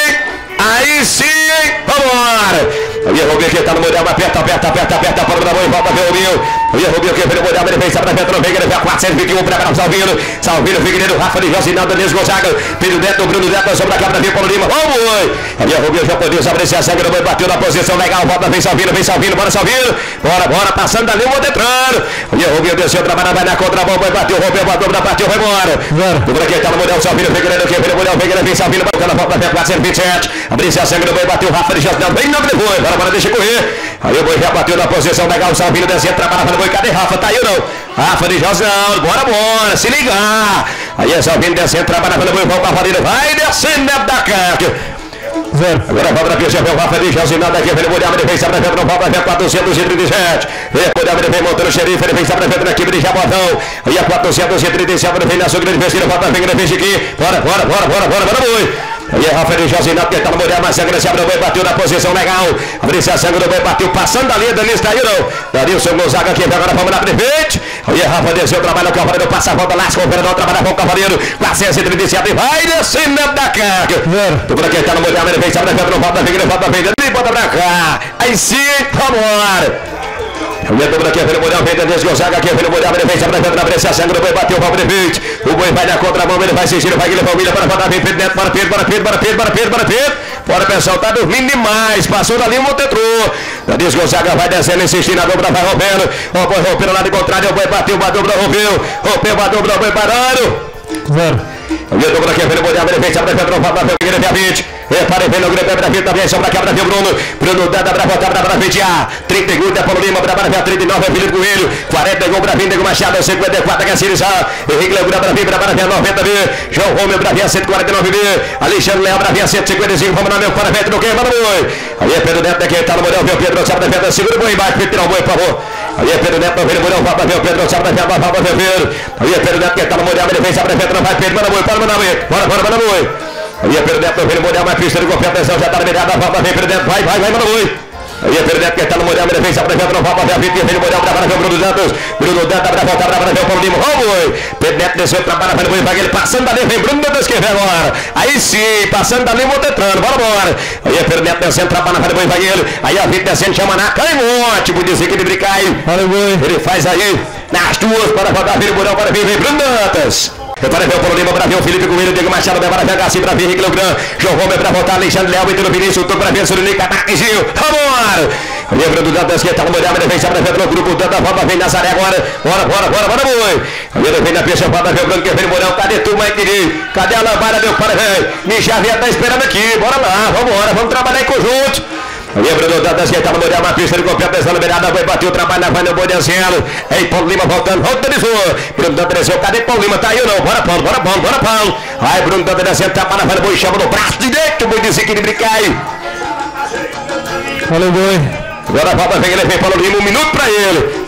aí sim, vamos embora. Aí o Rubinho que tá no Mundial, aperta, aperta, aperta, aperta, para o boi, volta ver o Rubinho. Aí o Rubinho que vem no Mundial, ele vem se apresenta no Veiga, ele vem a quatrocentos e vinte e um, prepara o Salvino. Salvino, Figueiredo, Rafa de Josinaldo, Denis Gonzaga, Pedro Neto, Bruno Neto, sobre a câmera, vem Paulo Lima. Vamos, boi. Aí o Rubinho já podia estabelecer a sangue do boi, bateu na posição legal, volta, vem Salvino, vem Salvino, bora Salvino. Bora, bora, passando ali, o outro entrando. Aí o Rubinho desceu, trabalha, vai na contramão, vai bateu, rompeu, bateu, bateu, vai embora. O branquinho tá no Mundial, Salvino, Figueiredo, que vem no Mundial, Figueiredo, vem Salvino, botando a volta, vem quatrocentos e vinte e sete. Abriu-se a sangue do boi, bateu, Rafa de Josinaldo, bem nome do boi, bora, bora, deixa correr. Aí o boi já bateu na posição legal, o Salvino descendo, trabalha para o boi, cadê Rafa? Tá aí ou não? Rafa de Josinaldo, bora, bora, se ligar. Aí o Salvino descendo, trabalha para o boi, volta a farinha, vai descendo dentro da canca. Zero. Agora volta a pista, o Rafa de Josinaldo aqui, vem o Mundial, ele vem se apresentando, não volta, vem quatrocentos e trinta e sete. Vem o Mundial, ele vem montando o xerife, ele vem se apresentando na equipe de Jabotão. Aí a quatrocentos e trinta e sete, ele vem na sua grande vestida, volta, vem, ele vem aqui. Bora, bora, bora, bora, bora, bora, boi. Aí é Rafa de Josinaldo que tá no Mundial, mas sangue se abre o boi, bateu na posição legal. Abriu-se a sangue do boi, bateu, passando da linha, Danilo está aí não. Danilson Gonzaga aqui, agora vamos lá, prefeito. Aí é Rafa desceu, trabalha o cavaleiro, passa a volta, lasca o operador, trabalha com o cavaleiro. quatrocentos e trinta e sete, vai descendo dentro da carga. Tu pra quem tá no Mundial, ele vem, sabe, não volta, vem, ele volta, vem, ele bota pra cá. Aí sim, vamos embora. O Leandro aqui, vem no Mundial, vem Danilo Gonzaga aqui, vem no Mundial, ele vem, sabe, na pressa, sangue do boi, bateu, vai, prefeito. O boi vai na contramão, ele vai sentir, vai, ele vai, ele para botar, vem, Pedro Neto, para Pedro, para Pedro, para Pedro, para Pedro, para Pedro. Bora, pessoal, tá dormindo demais, passou dali, o monte entrou. Danilo Gonzaga vai descendo, insistindo, a dobra vai rompendo. O boi rompendo lá de contrário, o boi bateu, a dobra rompeu. Rompeu, a dobra, o boi parando. Zero. O Leandro aqui, vem no Mundial, ele vem, sabe, na pressa, não volta, vem, ele vem a vinte. Repare, vem no Grêmio, pra frente, também, sobra a câmera, vem o Bruno. Bruno dá, dá pra voltar, dá pra frente, a trinta e um, é Paulo Lima, pra frente, trinta e nove, é Felipe Coelho. quarenta e um, pra vir, Nego Machado, cinquenta e quatro, é Sirius A. Henrique Leandro, pra vir, pra frente, noventa B. João Romeu, pra vir, cento e quarenta e nove B. Alexandre Leão, pra vir, cento e cinquenta e cinco, vamos lá, meu, para frente, no quem, vamos, boi. Aí é Pedro Neto, aqui, tá no Mundial, vem o Pedro, sabe, na frente, segura o boi embaixo, Pedro, tirar o boi, por favor. Aí é Pedro Neto, vem no Mundial, volta, vem o Pedro, sabe, na frente, volta, vem o Pedro. Aí é Pedro Neto, que tá no Mundial, ele vem, sabe, na frente, não vai, Pedro, manda boi, para, manda boi, bora, bora, manda boi. Aí é Pedro Neto, vem no Mundial, uma pista de confiança, já tá na mirada, volta, vem Pedro Neto, vai, vai, vai, manda boi. Aí é Pedro Neto, que tá no Mundial, ele vem, se apresenta, não volta, vem a Vitor, vem no Mundial, para ver o Bruno Dantas. Bruno Dantas, para voltar, para ver o Paulo Lima, vamos, boi. Pedro Neto desceu, trabalha, vai no boi, vai ele, passando dali, vem Bruno Dantas, que vem agora. Aí sim, passando dali, o outro entrando, bora, bora. Aí é Pedro Neto descendo, trabalha, vai no boi, vai ele. Aí a Vitor descendo, chama na cai, ótimo, desequilíbrio, cai. Ele faz aí, nas duas, para voltar, vem o Mundial, para vir, vem Bruno Dantas. Para ver o Paulo Lima, para ver o Felipe Coelho, Diego Machado, para ver a Garcia, para ver Henrique Leogrand, João Romeu, para voltar, Alexandre Leão, Vitor Vinícius, para ver Surilica, Ataquezinho, vamos! Lembra do Dantas, que está no Mundial, ele vem se apresentando no grupo, Dantas, volta, vem Nazaré agora, bora, bora, bora, bora, boi! Ele vem na pista, para ver o Branco, que vem no Mundial, cadê tu, mãe querido? Cadê a lambada, meu pai, velho? Me Xavier tá esperando aqui, bora lá, vamos embora, vamos trabalhar em conjunto. Lembra do Dantas, que está no Mundial, uma pista de confiança, na beirada, vai bater o trabalho, vai no boi descendo. Aí, Paulo Lima voltando, autorizou. Bruno Dantas desceu, cadê Paulo Lima? Tá aí ou não? Bora, Paulo, bora, Paulo, bora, Paulo. Aí, Bruno Dantas descendo, trabalha, vai no boi, chama no braço direito, o boi desequilíbrio cai. Valeu, boi. Agora volta, vem ele, vem Paulo Lima, um minuto pra ele.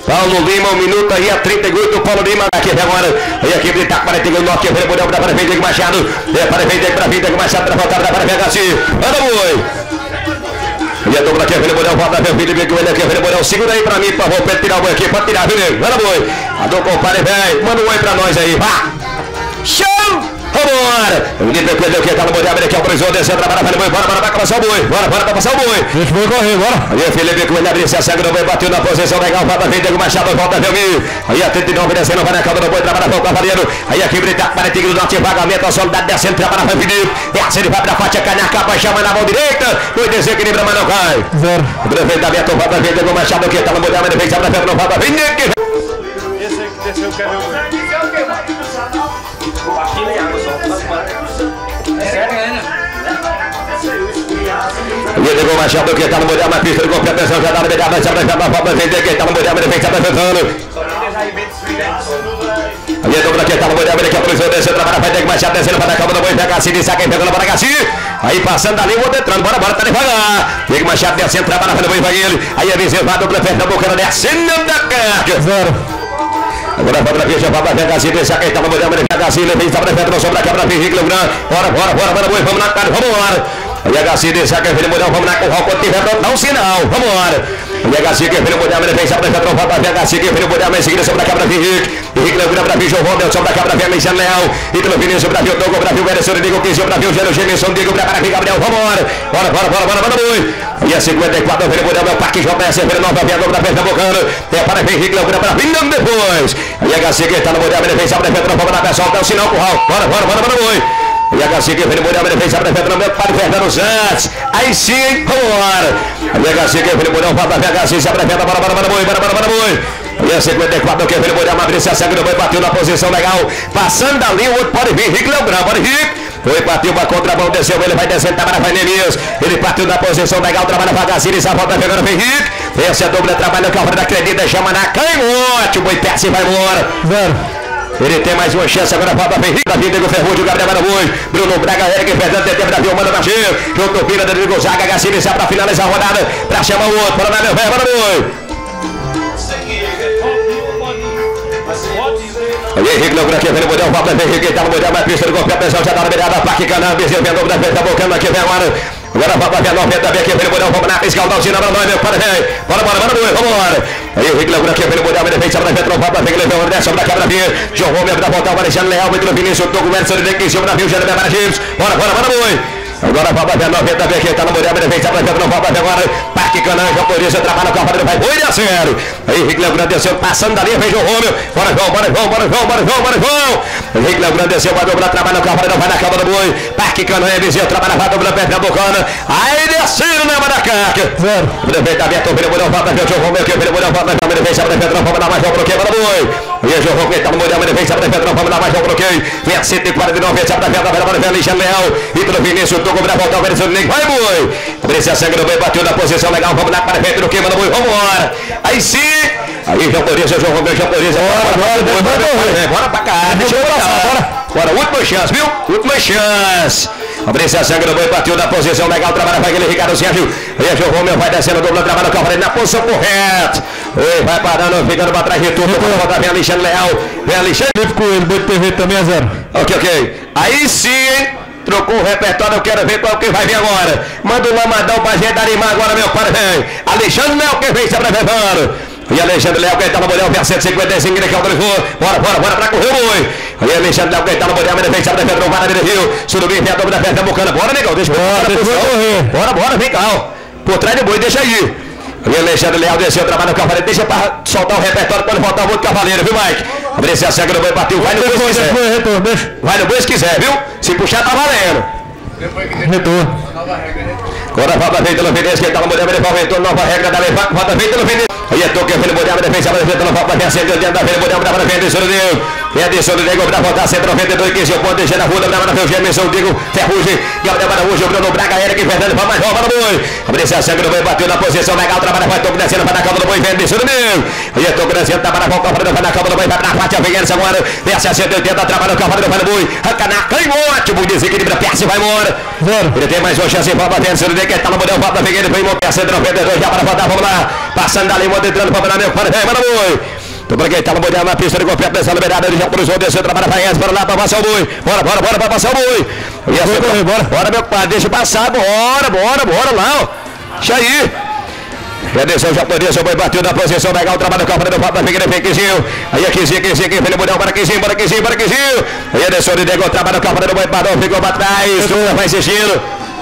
Paulo Lima, um minuto aí a trinta e oito, Paulo Lima, aqui agora, aí a equipe de Itaquara tem o norte, que veio para frente, Diego Machado, é para frente, para frente, Diego Machado, para voltar, para frente, assim, anda boi. E a dupla aqui, Felipe Morel, volta, meu filho, Miguel, aqui, Felipe Morel, segura aí pra mim, pra roupa, tirar o boi aqui, pra tirar, viu, nego? Anda boi. A dupla, compadre, velho, manda um oi pra nós aí, vá. Show! Vambora! O Guilherme perdeu que tá no boi, abre aqui, autorizou, desceu, trabalha, vai, boi, bora, bora, vai passar o boi, bora, bora, vai passar o boi. Deixa o boi correr, bora. Aí o Felipe com ele abriu, se acerta no boi, bateu na posição legal, volta, vem, Diego Machado, volta, meu amigo. Aí a trinta e nove descendo, vai na calma do boi, trabalha para o cavaleiro. Aí aqui grita, para Tigre do Norte, vagamento, a solidade descendo, trabalha para o Felipe. E assim ele vai pra faixa, cai na capa, chama na mão direita, no desequilíbrio, mas não cai. Zero. O prefeito da Beto, volta, vem, Diego Machado, que tá no boi, ele vem, sabe, não volta, vem, Diego. Esse aí que desceu, quer ver o boi? E Diego Machado que tá no modelo, na pista de competição, já dá na beirada, já vai pra volta, vem, que tá no modelo, ele vem, sabe, apresentando. Aí a dupla que tá no modelo, ele que autorizou, desceu, trabalha, vai, Diego Machado, descendo, vai na calma do boi, pega assim, saca e pegando para Gassi. Aí passando ali, o outro entrando, bora, bora, tá devagar. Diego Machado descendo, trabalha, vai no boi, vai ele. Aí a vizinha, vai a dupla, perto da boca, descendo da carga. Zero. Agora a fotografia já vai pra Vegazinho, deixa quem tá no modelo, Vegazinho, ele vem, sabe, não sobra a câmera, Henrique Legrand. Bora, bora, bora, bora, bora, vamos na cara, vamos embora. Aí a Garcia deixa quem vem no modelo, vamos na curral, quando tiver, dá um sinal, vamos embora. Aí a Garcia quem vem no modelo, ele vem, sabe, não volta a Vegazinho, quem vem no modelo, em seguida sobre a câmera, Henrique. Henrique Legrand, Brasil, João Romeu, sobre a câmera, Alexandre Leal. E pelo Vinícius, Brasil, Dogo, Brasil, Venezuela, Diego quinze, Brasil, Gênero, Gemerson, Diego, prepara aqui, Gabriel, vamos embora. Bora, bora, bora, bora, bora, bora. E a cinquenta e quatro, vem no modelo, é o Parque J S, vem nova viador da Pernambucana. É para Henrique Legrand, para Vinão depois. Aí a Garcia quem tá no modelo, ele vem, sabe, não vamos na pessoal, dá o sinal, curral. Bora, bora, bora, bora, bora. E a Garcia que vem no modelo, ele vem, sabe, no meu pai, Fernando Santos. Aí sim, vamos embora. Aí a Garcia que vem no modelo, volta a Garcia, se apresenta, bora, bora, bora, bora, bora, bora, bora, bora. E a cinquenta e quatro, que vem no modelo, Maurício, a segue do boi, bateu na posição legal. Passando ali, o outro pode vir, Henrique Legrand, pode vir. Foi, bateu uma contramão, desceu, ele vai descendo, trabalha, vai Nemias. Ele partiu na posição legal, trabalha pra Garcia, e volta pegando o Henrique. Esse é a dupla, trabalha com a da acredita, chama na canhote, o boi perce e vai embora. Zero. Ele tem mais uma chance agora, falta Henrique, Davi, Diego Ferrugem, Gabriel Maravilha, Bruno Braga, Eric, Fernando, Tete, Brasil, Mano Baixinho, Junto Pira, Rodrigo Zaga, Garcia, iniciar para finalizar a rodada, para chamar o outro, para dar meu velho, Maravilha. Aí Henrique Legrand aqui, vem no modelo, volta Henrique, tá no modelo, na pista do golpe, a pessoal já dá na beirada, Parque Canã, Bezerro, vem no da frente, tá bocando aqui, vem agora. Agora volta a noventa, vem aqui, vem no modelo, vamos na pisca, o Dalcina, para nós, meu pai, vem. Bora, bora, bora, bora, vamos embora. Aí o Henrique Legrand aqui, vem no modelo, ele vem, sabe, na frente, volta, vem, ele vem, ele desce, sobre a câmera, vem. João Romeu, para voltar, o Alexandre Leal, vem no Vinícius, Togo, Merson, ele vem aqui em cima da Rio, já não vai James. Bora, bora, bora, bora. Agora volta a noventa, vem aqui, tá no modelo, ele vem, sabe, na frente, não volta, vem agora. Parque Canã, já por isso, trabalha com a família, vai, oi, a sério. Aí Henrique Legrand desceu, passando dali, vem João Romeu. Bora, João, bora, João, bora, João, bora, João, bora, João. Henrique Legrand desceu, vai dobrar, trabalha com a família, vai na cama do boi. Parque Canã, é vizinho, trabalha, vai dobrar, Pernambucana. Aí descendo na Maracaca. Zero. Prefeito aberto, vem no modelo, volta, vem o João Romeu, que vem no modelo, volta, vem, ele vem, sabe, na frente, não vamos dar mais, João, bloqueio, bora, boi. E o João Romeu, tá no modelo, ele vem, sabe, na frente, não vamos dar mais, João, bloqueio. Vem a cento e quarenta e nove, sabe, na frente, bora, vem, Alexandre Leal. E pelo Vinícius, Togo, vai voltar, vai, vai, boi. Abre-se a sangue do boi, bateu na posição legal, vamos lá para frente do queima do boi, vamos embora. Aí sim. Aí João Maurício, João Romeu, João Maurício, bora, bora, bora, bora, bora pra cá, deixa eu passar, bora. Bora, última chance, viu? Última chance. Abre-se a sangue do boi, bateu na posição legal, trabalha para aquele Ricardo Sérgio. Aí João Romeu vai descendo, dupla, trabalha com a frente na posição correta. Ei, vai parando, ficando para trás de tudo, volta, vem Alexandre Leal, vem Alexandre. Teve com ele, boi de T V também é zero. Ok, ok. Aí sim, hein? Trocou o repertório, eu quero ver qual que vai vir agora. Manda o lamadão pra gente animar agora, meu pai, vem. Alexandre Leal, que vem se apresentando. E Alexandre Leal, quem tá no modelo, vem a cento e cinquenta e cinco, ele que autorizou. Bora, bora, bora pra correr o boi. Aí Alexandre Leal, quem tá no modelo, ele vem se apresentando, vai na Rio. Surubim, vem a dobra da Pernambucana. Bora, negão, deixa eu correr. Bora, bora, vem cá, ó. Por trás do boi, deixa aí. Aí Alexandre Leal desceu, trabalha no cavaleiro, deixa pra soltar o repertório quando faltar o outro cavaleiro, viu, Mike? Abre-se a cega do boi, bateu, vai no boi se quiser. Vai no boi se quiser, viu? Se puxar, tá valendo. Retorno. Agora volta feita no Veneza, que tá no modelo, ele vai retorno, nova regra da levada, volta feita no Veneza. Aí é toque, ele modelo, defesa, vai feita no volta, vem acendendo dentro da venda, modelo, para frente, isso deu. Edson do Nego pra voltar, cento e noventa e dois, quinze pontos, deixando a rua, pra Maravilha, Gemerson, Digo, Ferrugem, Gabriel Araújo, Bruno Braga, Eric, Fernando, vai mais rouba no boi. Abriu-se a sangue do boi, bateu na posição legal, trabalha, vai, toco descendo, vai na calma do boi, vem descendo do meu. E eu tô descendo, trabalha, vai, vai na calma do boi, vai pra parte, a Figueiredo, agora, desce a cento e oitenta, trabalha, o cavalo do vai no boi, arranca na canhote, o desequilibra, peça e vai embora. Ele tem mais uma chance, vai batendo, se ele quer, tá no modelo, volta, Figueiredo, vem, montar, cento e noventa e dois, já para voltar, vamos lá, passando dali, entrando, para o meu, para vem, vai no boi. Tô pra quem tá no boi na pista de completo dessa liberada, ele já cruzou, desceu, trabalha, vai, para lá, para passar o boi, bora, bora, bora, para passar o boi. E assim, bora, bora, bora, meu pai, deixa passar, bora, bora, bora lá, ó. Deixa aí. Edson já podia, seu boi bateu na posição legal, o trabalho do campo do Papo, Figueiredo, vem Quizinho. Aí é Quizinho, Quizinho, Quizinho, ele mudou, bora Quizinho, bora Quizinho, bora Quizinho. Aí Edson de Nego, trabalho do campo do boi, parou, ficou pra trás, tudo vai insistindo.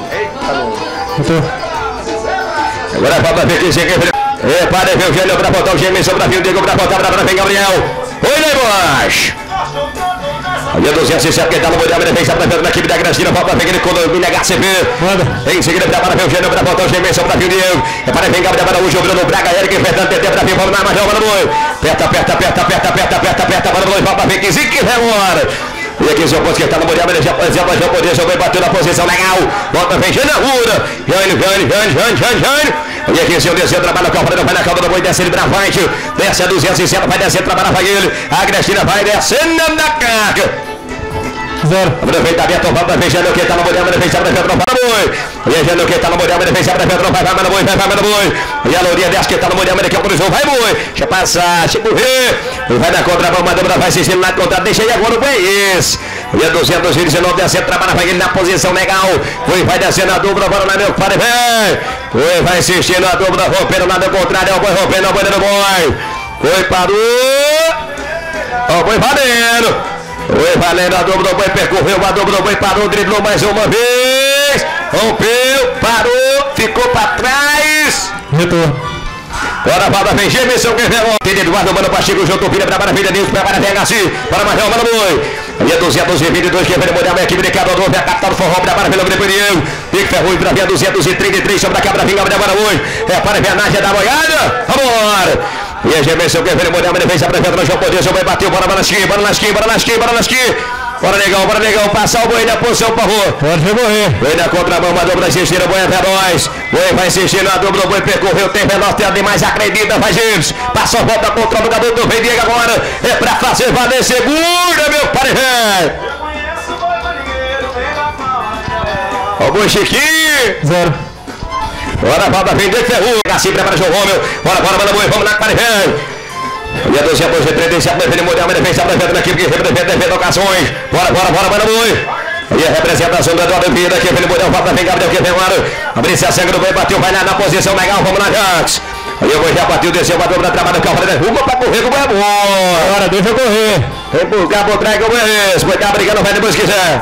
Agora vai pra Quizinho, Quizinho. É, para ver o Gênio pra botar o Gênio, sobra fio, Diego pra botar, pra vem Gabriel. Oi, Neymar. Aí é duzentos e sete, quem tá no Mundial, ele vem, está na equipe da Grandina, volta, vem ele com o Milha H C P. Em seguida, para ver o Gênio, para botar o Gênio, sobra fio, Diego. É para ver Gabriel Araújo, Bruno Braga, Eric, Fernando, T T, pra vir, vamos lá, mais jogando no boi. Aperta, aperta, aperta, aperta, aperta, aperta, aperta, para o boi, volta, vem Quizinho, que vem agora. E aqui seu posto que está no Mundial, ele já já poder, já vai bater na posição legal. Volta, vem Jânio Arruda. Jânio, Jânio, Jânio, Jânio, Jânio, Jânio. E aqui seu desceu, trabalha com a frente, vai na calma do boi, desce ele bravante. Desce a duzentos e sete, vai descer, trabalha, vai ele. A Cristina vai descendo na carga. Zero. Aproveitamento, volta, vem Jânio, que está no Mundial, ele vem, se apresenta, não vai no boi. E a Jânio, que está no Mundial, ele vem, se apresenta, não vai, vai no boi, vai, vai no boi. E a Lourinha desce, que está no Mundial, ele quer o cruzou, vai boi. Deixa passar, chega o rei. Vai na contramão, Madura vai assistindo lá de contra, deixa aí agora o boi, esse. E a duzentos e dezenove, descendo, trabalha, vai ele na posição legal. Foi, vai descendo a dupla, bora lá, meu pai, vem. Foi, vai assistindo a dupla, rompendo lá do contrário, é o boi rompendo, é o boi do boi. Foi, parou. Ó, o boi valendo. Foi valendo a dupla do boi, percorreu a dupla do boi, parou, driblou mais uma vez. Rompeu, parou, ficou para trás. Retorno. Agora a falta vem Gemerson, que vem o tem Eduardo, Mano Pacheco, João Tupira, para Maravilha, Nilson, para P H C, para Marrão, Mano Boi. E a duzentos e vinte e dois, que vem Mundial, a equipe de Cabra Novo, a capital do forró, para Maravilha, Griperião. Pique Ferrugem, para ver duzentos e trinta e três, sobre a Cabra Vinga, para Maravilha. É para ver a Nádia da Boiada. Vamos! E a Gemerson, que vem Mundial, ele fez a prefeita, João Poder, vai bater, bora na esquina, bora na esquina, bora na esquina, bora na esquina. Bora, negão, bora, negão, passar o boi na posição para rua. Pode morrer. Boi na contramão, uma dobra assistir, o boi é veloz. Boi vai assistindo, a dobra, o boi percorreu, tem veloz, tem demais, acredita, faz isso. Passou a volta contra o jogador do Vem Diego agora. É para fazer valer, segura, meu pai, velho. Ó o boi Chiquinho. Zero. Bora, volta, vem Diego Ferrugem. Assim, prepara João Romeu. Bora, bora, bora, boi, vamos lá, pai, velho. E a duzentos e trinta e sete, defende Mundial, defende a prefeita da equipe que representa, defende ocasiões. Bora, bora, bora, bora, boi. E a representação do Eduardo Vida aqui, vem Mundial, volta, vem Gabriel, que vem o ano. Abriu-se a sangue do boi, bateu, vai lá na posição legal, vamos lá, Janks. Aí o boi já bateu, desceu, bateu pra trabalho, que é o Fred, rumo pra correr, que o boi é bom. Agora deixa eu correr. Vem por cá, por trás, que o boi é esse. Boi tá brigando, vai depois se quiser.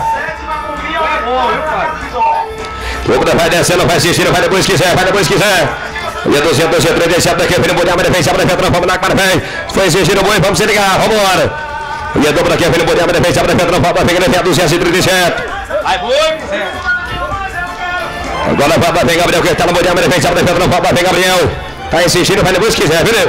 O vai descendo, vai assistindo, vai depois se quiser, vai depois se quiser. E a duzentos e trinta e sete daqui, vem Mundial, defende a prefeita, vamos lá, para vem. Foi exigindo o boi, vamos se ligar, vamos embora. E a dobra aqui, vem Mundial, defende a prefeita, vem a duzentos e trinta e sete. Vai, boi, agora vai, vem Gabriel, que está no Mundial, defende a prefeita, vem Gabriel. Tá insistindo, vai depois se quiser, viu?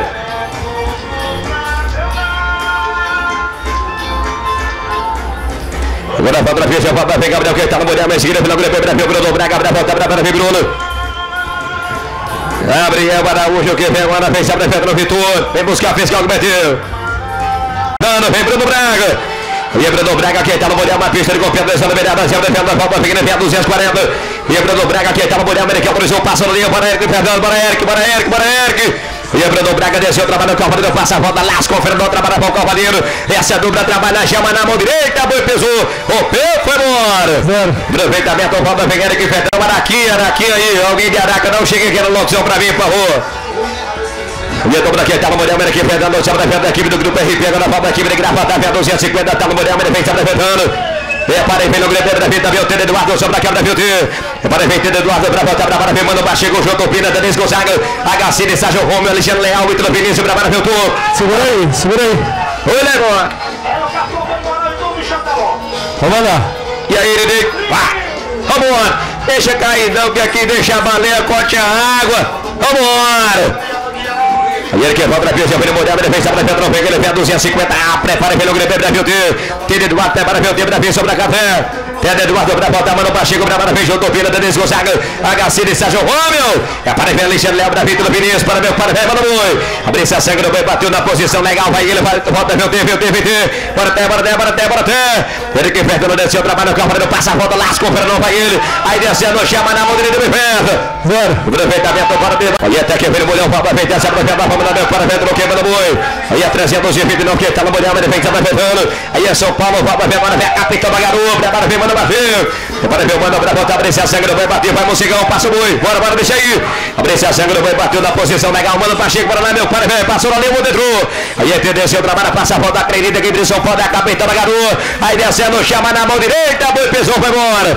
Agora vai para frente, vai, vem Gabriel, que está no Mundial, em seguida, pela Grande Brasil, Bruno Braga, Gabriel, volta para ver Bruno. Gabriel Araújo, que vem agora, vem se a prefeita no Vitor. Vem buscar a fiscal que meteu. Dano, vem Bruno Braga. E Bruno Braga, que está no Mundial, uma pista de confiança, descendo a beirada, se a defesa da falta, fica na duzentos e quarenta. E Bruno Braga, que está no Mundial, ele quer o horizonte, passa no linha, para Eric, Fernando, para Eric, para Eric, para Eric. E a Bruno Braga desceu, trabalha o Calvadeiro, passa a volta, lasca o Fernando, trabalha para o Calvadeiro. Essa dupla trabalha, chama na mão direita, boi pesou, rompeu, foi embora. Zero. Aproveitamento, volta, vem Eric, Fernando, Araquinha, Araquinha aí, alguém de Araca, não cheguei aqui na locução para vir, por favor. E a dupla aqui, tá no Mundial, aqui, Fernando, chama da equipe do Grupo R P, agora volta da equipe de Gravata, vem a duzentos e cinquenta, tá no Mundial, ele vem se apresentando. É para ver no Grêmio da vida, viu, Eduardo sobre a quebra, viu, é para ver Eduardo para voltar para ver Mano Pacheco, João Tupina, Denis Gonzaga, H C de Sérgio Romeu, Alexandre Leal, Ítalo Vinícius, para ver tu. Segura aí, segura aí. Oi, Legon. Vamos lá. E aí, Lili? Vamos embora. Deixa cair não, que aqui deixa a baleia, corte a água. Vamos embora. Aí ele que volta para pista, ele modelo, ele vem, sabe, ele vem, ele vem, duzentos e cinquenta, ah, prepara pelo Grêmio, Brasil, Tede Eduardo, prepara pelo tempo, Brasil, sobre a café, Tede Eduardo, para voltar, mano, Pacheco, para frente, Jô Topina, Denis Gonzaga, H C de Sérgio Romeu, é para ver, Alexandre Léo, Brasil, Tudo Vinícius, para ver, para ver, mano, boi, abre essa sangue do boi, bateu na posição legal, vai ele, vai, volta, vem o T, vem o T, vem o T, bora até, bora até, bora até, bora até, ele que fez, não desceu, trabalha no campo, passa a volta, lasca, não vai ele, aí descendo, chama na mão dele do inferno, zero, aproveitamento, para ver, aí até que veio o mulher, para ver, desce, para ver, para ver, para ver, no queima do boi, aí a trezentos e vinte, não que tá no mulher, mas ele vem, tá vendo, aí é São Paulo, para ver, para ver, capitão da garupa, para ver, manda bater, para ver, manda para voltar, abrir a sangue do boi, bateu, vai Mocigão, passa o boi, bora, bora, deixa aí, abrir a sangue do boi, bateu na posição legal, manda para Chico, para lá, meu, para ver, passou ali, o entrou, aí é desceu, trabalha, passa a volta, acredita que entre São Paulo é a capitão da garupa, aí descendo, chama na mão direita, boi, pesou, foi embora,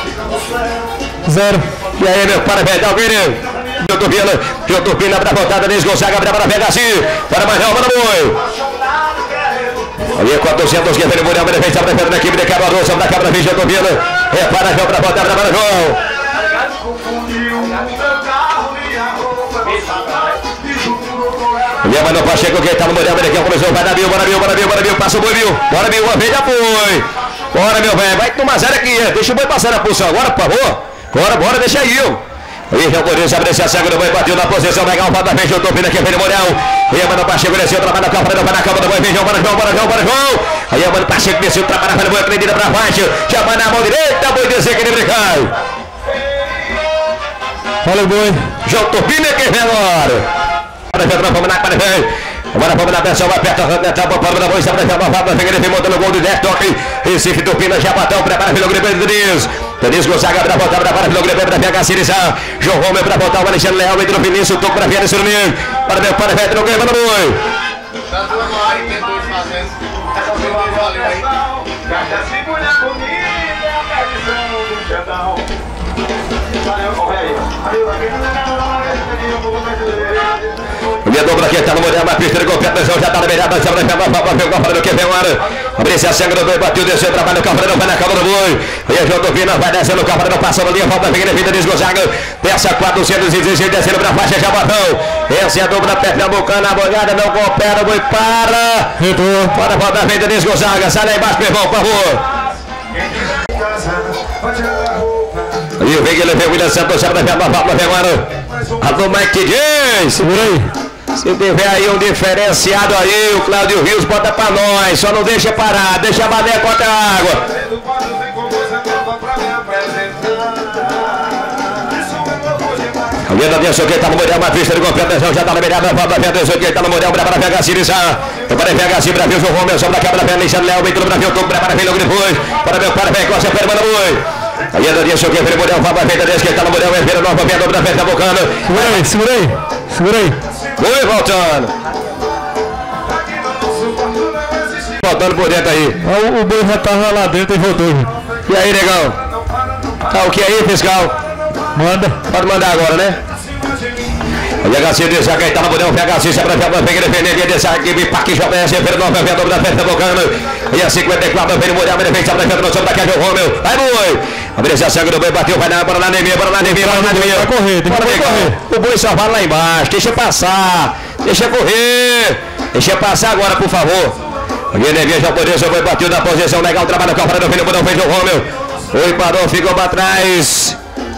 zero, e aí, meu, para ver, dá o Guilherme, Jotupina, Jotupina para a voltada, Denis Gonzaga, para a pega assim, para mais não, para o boi. Ali é quatrocentos, que vem o Muriel, ele vem, sabe, na equipe de Cabarro, sabe, da Cabra, vem Jotupina, é para João, para a voltada, para João. Leva no Pacheco, que está no Muriel, ele quer começou, vai dar mil, bora mil, bora mil, bora mil, passa o boi mil, bora mil, uma vez já foi. Bora, meu velho, vai tomar zero aqui, deixa o boi passar na posição agora, por favor. Bora, bora, deixa aí, ó. Aí já por isso, abre esse sangue do boi, bateu na posição legal, volta, vem, João Topina, que vem no Morel. Aí a mano Pacheco desceu, trabalha na capa, vai na cama do boi, vem, João, bora, João, bora, João, bora, João. Aí a mano Pacheco desceu, trabalha pelo boi, acredita pra baixo, chama na mão direita, boi descer, que ele cai. Fala, boi. João Topina, que vem agora. Para ver, vamos na para ver. Agora vamos na atenção, vai perto, tá bom, para boi, sabe, vai para ver, ele vem montando o gol do Dec, toque. Recife, Topina, já bateu, prepara pelo Grêmio, Denis. Denis Gonzaga para voltar, para pelo Grêmio, para pegar a Siriza. João Romeu para voltar, o Alexandre Leal, entrou o Vinícius, toco para ver, esse domingo. Para ver, para ver, não ganha, manda boi. Minha dobra aqui, tá no modelo, mas pista de competição, já tá na beirada, já vai pegar para ver o café do que vem agora. Abre-se a sangue do boi, bateu, desceu, trabalha o café, vai na cama do boi. Aí a João Topina vai descendo o café, não passa no linha, volta, vem na vida, desgozaga. Peça quatrocentos e dezesseis, descendo pra faixa, já batão. Essa é a dobra pernambucana, a boiada não coopera, o boi para. Retorno. Para volta, vem da desgozaga, sai lá embaixo, meu irmão, por favor. Aí vem ele, vem o William Santos, já vai pegar uma falta, vem agora. Alô, Mike J, segura aí. Se tiver aí um diferenciado aí, o Cláudio Rios bota pra nós, só não deixa parar, deixa a madeira contra a água. A Venda Atenção, quem tá no Mundial, uma pista de competição, já tá na beirada, volta a Venda Atenção, quem tá no Mundial, para P H Siriza, para P H Siriza, Brasil, João Romeu, sobre a quebra, Alexandre Léo, vem tudo Brasil, todo para P H depois, para ver, para ver, costa, permana, boi. Aí a Daniel Choquei, vem no Mundial, vai para a Venda Atenção, quem tá no Mundial, é Venda Nova, Venda da Festa Bocana. Segura aí, segura aí, segura aí. Oi, voltando. Voltando por dentro aí. O, o boi já tava lá dentro e voltou. E aí, negão? Tá o que aí, fiscal? Manda. Pode mandar agora, né? O P H C desse aqui, tá no Mundial, o P H C, se apresenta, vem defender, desse aqui, Parque J S, Venda Nova, Venda da Festa Bocana. E a cinquenta e quatro, vem no Mundial, ele vem, se apresenta, no som da Casa Romeu. Vai, boi! Abre esse sangue do boi, bateu, vai na, bora lá, Nemir, bora lá, Nemir, bora lá, Nemir. Vai correr, tem que correr. O boi só vai lá embaixo, deixa passar, deixa correr, deixa passar agora, por favor. O Nemir já por isso, o boi bateu na posição legal, trabalha com a parada, vem no Mundial, fez o Romeu. Oi, parou, ficou pra trás.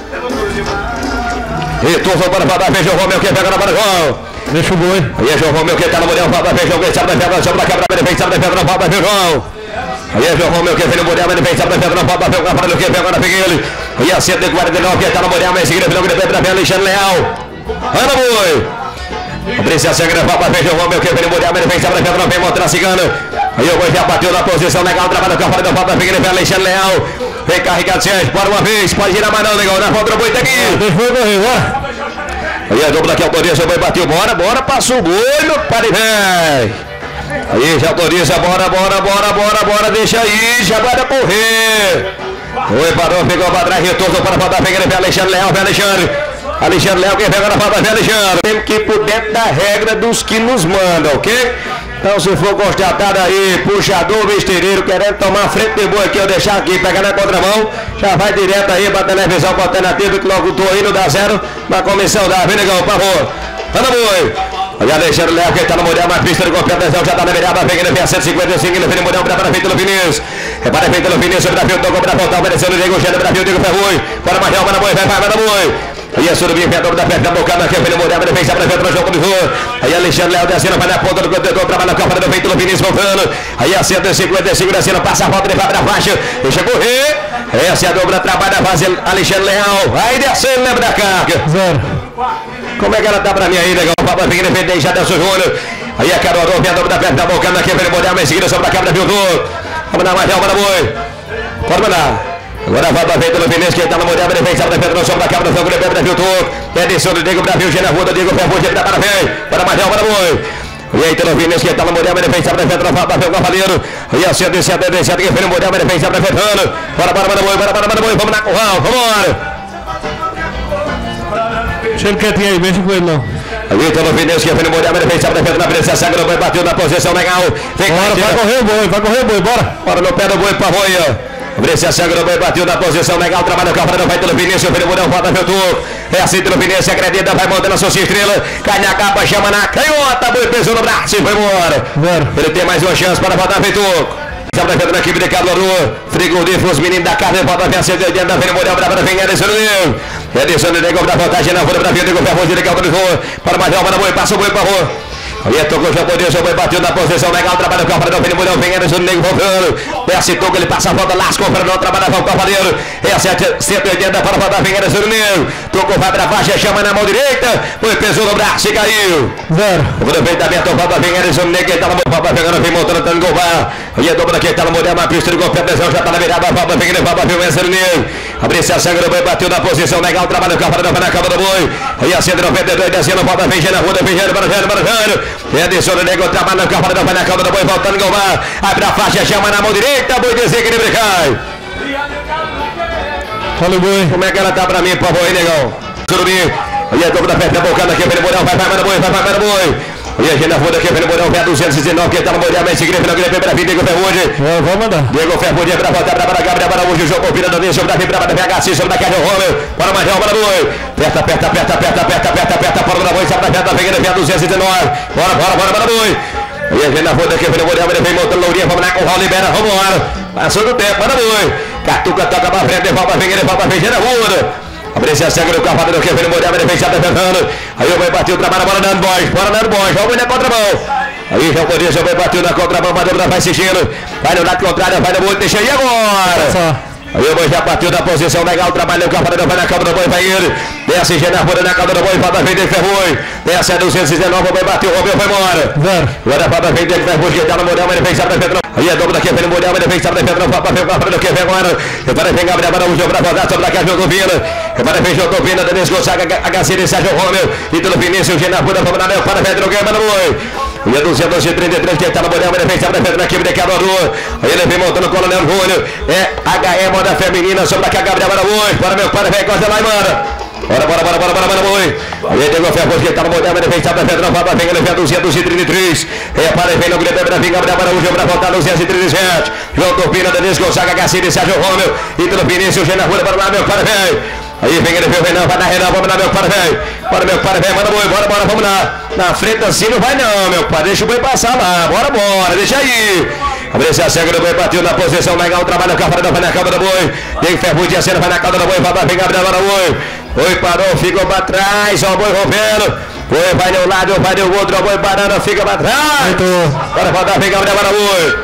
E turma para falar, veja o Romeu que pega na bola, João. Deixa o boi. Aí é João Romeu que tá no Mundial, fala, veja o João, sabe da pedra, sabe da quebra, ele vem, sabe da pedra, fala, veja o João. Aí é João Romeu que vem no Mundial, ele vem, sabe da pedra, fala, veja o Gabriel que pega na peguei ele. E a cento e quarenta e nove que tá no Mundial, mas seguida pelo Grêmio, vem Alexandre Leal. Anda, boi. Abre-se a sangue, fala, veja o Romeu que vem no Mundial, ele vem, sabe da pedra, vem mostrar a cigana. Aí o boi já bateu na posição legal, trabalha com a fora da falta, vem Alexandre Leal. Vem carregado, Sérgio, bora uma vez, pode girar mais não, legal, na volta do boi tá aqui. Deixa o boi correr, bora. Aí a dupla que autoriza, o boi bateu, bora, bora, passou o boi, meu pai, vem. Aí já autoriza, bora, bora, bora, bora, bora, deixa aí, já vai correr. Oi, parou, pegou para trás, retorno para a falta, vem ele, Alexandre Leal, vem Alexandre. Alexandre Leal, quem pega na falta, vem Alexandre. Temos que ir por dentro da regra dos que nos mandam, ok? Então se for constatado aí, puxador, besteireiro, querendo tomar frente de boi aqui, eu deixar aqui, pegar na contramão, já vai direto aí pra televisão, pra alternativa, que logo tô aí, não dá zero, na comissão da Avenida, por favor. Anda, boi. Aí Alexandre Léo, que tá no Mundial, mais pista de golpe, atenção, já tá na virada, vem ele vem a cento e cinquenta e cinco, ele vem no Mundial, prepara feito pelo Vinícius. Repara feito pelo Vinícius, o Brasil tocou pra voltar, obedecendo o Diego Gênero, o Brasil, Diego Ferrui. Bora mais real, vai na boi, vai, vai, vai na boi. Aí é Surubim, Pedro da Festa, bocando aqui, vem no Mundial, ele vem, se apresenta no jogo do jogo. Aí Alexandre Léo descendo, vai na ponta do contentor, trabalha na copa, feito pelo Vinícius, voltando. Aí a cento e cinquenta e cinco, descendo, passa a volta, ele vai pra baixo, deixa correr. Essa é a dobra, trabalha, faz Alexandre Leal. Aí descendo, lembra da carga. Zero. Como é que ela tá pra mim aí, legal? O Papa vem, ele vem, já Delson Júnior. Aí a Carol, vem a dobra da perna, tá bocando aqui, vem no Mundial, em seguida sobre a câmera, viu tudo. Vamos dar mais real, para boi. Pode mandar. Agora vai pra frente pelo Vinícius, que tá no Mundial, ele vem, sabe da perna, sobre a câmera, foi o Guilherme, viu tudo. Edição do Diego Brasil, Gena Ruda, Diego Ferro, ele tá para bem. Para mais real, para boi. E aí, pelo Vinícius, que tá no Mundial, ele vem, sabe da perna, vai pra o Cavaleiro. E a cento e setenta e sete, que vem no Mundial, ele vem, sabe da perna. Bora, bora, para boi, bora, bora, para boi, vamos na curral, vambora. Deixa ele quietinho aí, mexe com ele não. Ali pelo Vinícius, que vem no Mundial, ele vem, sabe da perna, na presença, sagrada, vai bateu na posição legal. Vem, bora, vai correr o boi, vai correr o boi, bora. Bora no pé do boi, pra boi, ó. Brescia sangue do boi, bateu na posição legal, trabalha o carro, vai pelo Vinícius, vem no Mundial, volta, viu tudo. É assim pelo Vinícius, acredita, vai montando a sua estrela, cai na capa, chama na canhota, boi pesou no braço e foi embora. Zero. Ele tem mais uma chance para voltar, feito. Já vai na equipe de Carlos Frigorífico, os meninos da carne, volta a cento e oitenta, vem no Mundial, brava, vem Edson Nunes. Edson Nunes, pra vantagem na rua, pra vir, Diego Ferro, de legal, para mais real, para boi, passa o boi para a rua. Aí tocou o japonês, o boi bateu na posição legal, trabalha o Cavaleiro, vem no Mundial, vem Edson Nunes voltando. Desce toco, ele passa a volta, lascou para não trabalhar o Cavaleiro. É a cento e oitenta para voltar, vem Edson Nunes. Tocou, vai para baixo, chama na mão direita, foi pesou no braço e caiu. Zero. O aproveitamento, o Papa vem Edson Nunes, que tá no Papa pegando, vem montando, tá no Golvar. Aí a dobra que tá no Mundial, uma pista de golpe, atenção, já tá na virada, o Papa vem, o Papa vem Edson Nunes. Abriu-se a sangue do boi, bateu na posição legal, trabalha o Cavaleiro, vai na cama do boi. Aí a cento e noventa e dois, descendo, o Papa vem, na rua, vem, para Jânio, para Jânio. Edson Nunes, trabalha no Cavaleiro, vai na cama do boi, voltando Golvar. Abre a faixa, chama na mão direita, boi desequilíbrio cai. Fala o boi. Como é que ela tá pra mim, por favor, aí, negão? Surubim. Aí a dobra da perna, bocando aqui, vem no Mundial, vai, vai, vai, vai, vai, vai, vai, vai. E a gente na rua aqui, vem no Mundial, vem duzentos e dezenove, que tá no Mundial, vem seguir, vem no Guilherme, pra vir, Diego Ferrugem. Vamos mandar. Diego Ferrugem, pra voltar, pra Gabriel Araújo, jogou, vira do Nilson, pra vir, pra V H C, sobre da Carlos Romeu. Bora mais real, bora boi. Aperta, aperta, aperta, aperta, aperta, aperta, aperta, fora da boi, sabe da perna, vem, vem duzentos e dezenove. Bora, bora, bora, bora, boi. E a gente na rua aqui, vem no Mundial, ele vem montando Lourinha, vamos lá com o Raul, libera, vamos embora. Passou do tempo, bora boi. Catuca, toca pra frente, devolve, vem, ele volta, vem, na rua. Aprecia a sangue do Cavaleiro, que vem no Mundial, ele vem se apresentando. Aí o boi bateu, trabalha, bora dando boys, bora dando boys, vamos na contramão. Aí já podia, o boi bateu na contramão, mas vai assistindo. Vai no lado contrário, vai no boi, deixa aí agora. Aí o boi já bateu na posição legal, trabalha o Cavaleiro, vai na cama do boi, vai ele. Desce já na rua, na cama do boi, volta a frente, Ferrugem. Desce a duzentos e dezenove, o boi bateu, o Romeu foi embora. Zero. Agora volta a frente, Ferrugem, que tá no Mundial, ele vem se apresentando. Aí a dobra daqui, vem no Mundial, ele vem se apresentando, vai para o Cavaleiro, que vem agora. Agora vem Gabriel Araújo, pra voltar sobre a casa, jogou Vina. Agora vem jogou Vina, Denis Gonçaga, H C de Sérgio Romeu. E pelo Vinícius, Gena Ruda, vamos na meu, para Pedro Guerra, no boi. E a duzentos e trinta e três, que tá no Mundial, ele vem se apresentando na equipe de Caruaru. Aí ele vem montando o Coronel Júnior. É H E moda feminina, sobre a Gabriel Araújo. Para meu, para vem, costa lá e manda. Bora, bora, bora, bora, bora, bora, boi. Aí Diego Ferro, que tá no Mundial, ele vem se apresentando, vai, vem, ele vem duzentos e trinta e três. É para vem no Guilherme, para vir Gabriel Araújo, para voltar duzentos e trinta e sete. João Topina, Denis Gonçaga, H C de Sérgio Romeu. E pelo Vinícius, Gena Ruda, para lá, meu, para vem. Aí vem ele, vem, não, vai na Renan, vamos lá, meu, para vem. Bora, meu, para vem, manda boi, bora, bora, vamos lá. Na frente assim não vai não, meu pai, deixa o boi passar lá, bora, bora, deixa aí. Abre-se a sangue do boi, bateu na posição legal, trabalha o Cavaleiro, vai na cama do boi. Tem Ferrugem de acena, vai na cama do boi, vai, vem Gabriel Araújo. Boi parou, ficou pra trás, ó o boi rompendo. Boi vai de um lado, vai de outro, ó o boi parando, fica pra trás. Bora, voltar, vem Gabriel Araújo.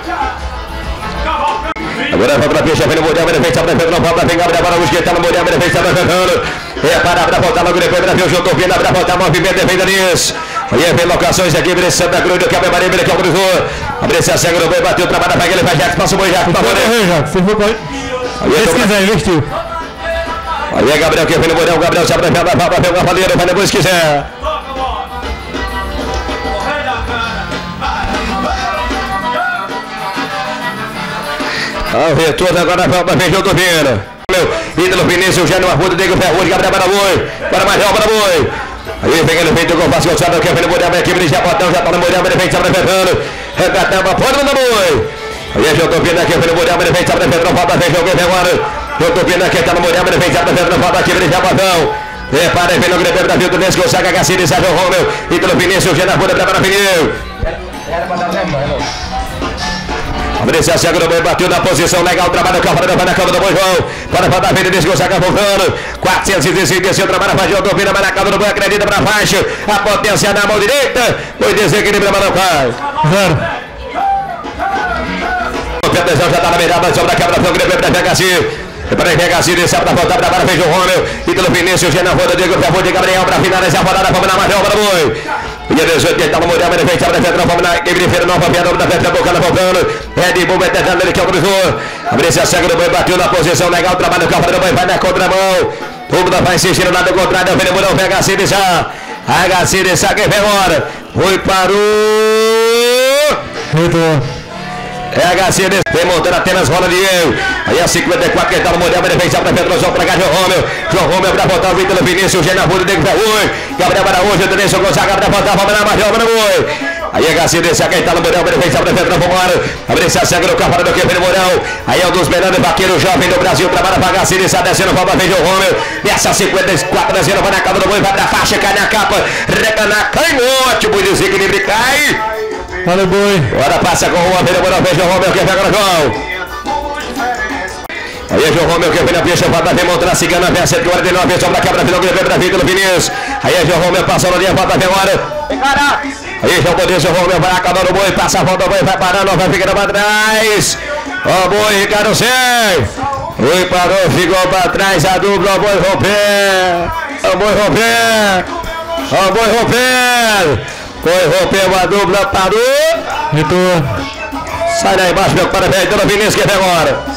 Agora vai pra peixe, vem no Mundial, ele vem se apresentando, não volta, vem Gabriel Araújo, que tá no Mundial, ele vem se apresentando. É para pra voltar logo depois, pra ver o jogo, vindo, pra voltar, movimento, vem Denis. Aí vem locações aqui, vem Santa Cruz, do que a Maria, que é o Cruzou. Abre-se a sangue do boi, bateu, trabalha, vai, ele vai, Jax, passa o boi, Jax, por favor. Se for correr, se quiser, investiu. Aí é Gabriel que vem no Mundial, Gabriel se apresenta, vai pra ver o Cavaleiro, vai depois se quiser. Ah, o retorno agora vai pra ver o jogo vindo. Ídolo Vinícius, Gênio Arruda, Diego Ferrugem, Gabriel Baraújo, para mais real, Baraújo. Aí vem ele, vem do gol, fácil, Gonçalo, que vem no Mundial, a equipe de Japotão, já tá no Mundial, ele vem se apresentando. Recatamba, pode mandar boi. Aí eu tô vindo aqui, vem no Mundial, ele vem se apresentando, falta vem, jogo, vem agora. Eu tô vindo aqui, tá no Mundial, ele vem se apresentando, falta aqui, vem de Japotão. Prepara aí, vem no Grêmio da Vildo Nesco, Saga Gacine, Sérgio Romeu, Ítalo Vinícius, Gena Ruda, prepara Vinil. Fabrício Cego do Boi, bateu na posição legal, trabalha o Cavaleiro, vai na cama do Boi João, para mandar a vida, Nesco, Saga voltando, quatrocentos e dezesseis, desceu, trabalha a Fajão, domina, vai na cama do Boi, acredita para faixa, a potência na mão direita, Boi desequilibra, mas não cai. Zero. O Petezão já está na beirada, sobre a quebra, foi o Grêmio da P H C. Para P H C, desce para voltar, para Feijão Romeu, Ítalo Vinícius, Gena Roda, Diego Ferro de Gabriel, para finalizar a rodada, vamos na Marvel, para o Boi. Dia dezoito, ele tá no Mundial, ele vem, sabe da Fetra, vamos na Ebrifeira, nova piada da Fetra, bocana voltando, Red Bull, vai tentando, ele que autorizou. Fabrício Cego do Boi, bateu na posição legal, trabalha o carro do Boi, vai na contramão. Tudo vai insistir no lado contrário, o Fenemurão, P H C, deixa. H C, deixa, quem vem embora. Foi, parou. Muito. É H C, vem montando apenas rola de eu. Aí a cinquenta e quatro, que está no Mundial, ele vem, sabe da Fetra, João, para cá, João Romeu. João Romeu, para voltar, o Ítalo Vinícius, Gena Ruda, Diego Ferro, Gabriel Araújo, Denilson Gonzaga, para voltar, vamos na Marvel, para o Boi. Aí H C, desce, quem está no Mundial, ele vem, sabe da Fetra, vamos embora. Fabrício Cego do Cavalo do Quebrão Mourão. Aí é um dos melhores vaqueiros jovens do Brasil, trabalha para H C, desce, descendo, vamos para Feijão Romeu. Nessa cinquenta e quatro, descendo, vai na capa do Boi, vai para a faixa, cai na capa, recana, canhote, o Boi desequilibra e cai. Olha o Boi. Agora passa com o Romeu, Mourão, Feijão Romeu, quem pega no João. Aí é João Romeu que vem na pista, vai vir montando a cigana, vem a cento e quarenta e nove, sobre a quebra, final, Grêmio da Vítor, Vinícius. Aí é João Romeu passando ali, volta vem agora. Aí João Poder, João Romeu vai acabando o Boi, passa a volta, o Boi vai parando, vai ficando para trás. O Boi, Ricardo Sei. Boi parou, ficou para trás, a dupla, o Boi romper. O Boi romper. O Boi romper. Boi rompeu, a dupla parou. Retorno. Sai daí embaixo, meu parabéns, Dona Vinícius que vem agora.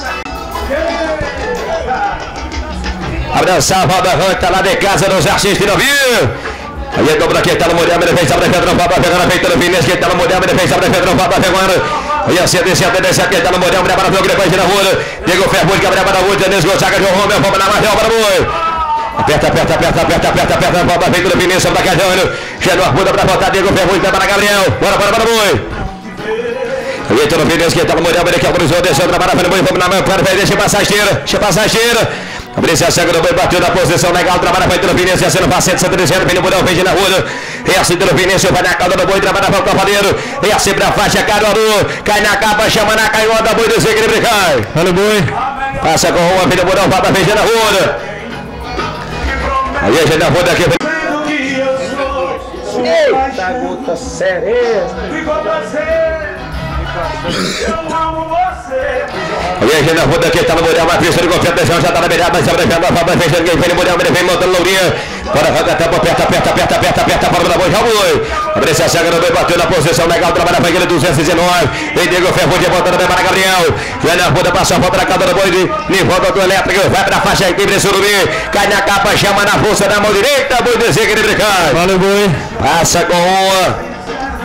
Abraçar, Valdo Arranca lá de casa dos artistas, não viu? Aí é dobro aqui, tá no Mundial, ele vem, sabe da Pedrão, Papa, pegando a feita do Vinícius, que tá no Mundial, ele vem, sabe da Pedrão, Papa, pegando. Aí a cento e setenta e sete, tá no Mundial, Gabriel Araújo, Grêmio na rua. Diego Ferro, Gabriel Araújo, Denilson Gonzaga, João Romeu, vamos na Marvel, para o Boi. Aperta, aperta, aperta, aperta, aperta, aperta, Papa, feita do Vinícius, sobre a Cajano. Geno Arruda para voltar, Diego Ferro, vai para Gabriel. Bora, bora, para o Boi. Aí tá no Vinícius, que tá no Mundial, ele que autorizou, desceu, trabalha, foi no Boi, vamos na mão, para ver, deixa passar a esteira, deixa passar a esteira. Fabrício Cego do Boi, bateu na posição legal, trabalha para o Vinícius, sendo paciente, cento e zero, vem no Mundial, vem na rua. É assim do Vinícius, vai na cauda do Boi, trabalha para o Cavaleiro. É assim pra faixa, Caruaru, cai na capa, chama na canhota, Boi desequilibra e cai. Olha o Boi. Passa com uma, vem no Mundial, vai para a Feijão na rua. Aí a gente na rua daqui. Eita, gota serena. Aí a gente na rua daqui, tá no Mundial, uma pista de confiança, já tá na beirada, mas abre a perna, vai fechando, quem vem no Mundial, ele vem montando Lourinha. Bora, roda, tampa, aperta, aperta, aperta, aperta, aperta, para o Boi, já foi. Fabrício Cego do Boi, bateu na posição legal, trabalha para ele, duzentos e dezenove. Vem Diego Ferro, de volta também para Gabriel. Já na rua, passa a volta na casa do Boi, de volta do elétrico, vai para a faixa, equilíbrio, Surubim. Cai na capa, chama na força da mão direita, Boi desequilíbrio, cai. Olha o Boi. Passa com uma.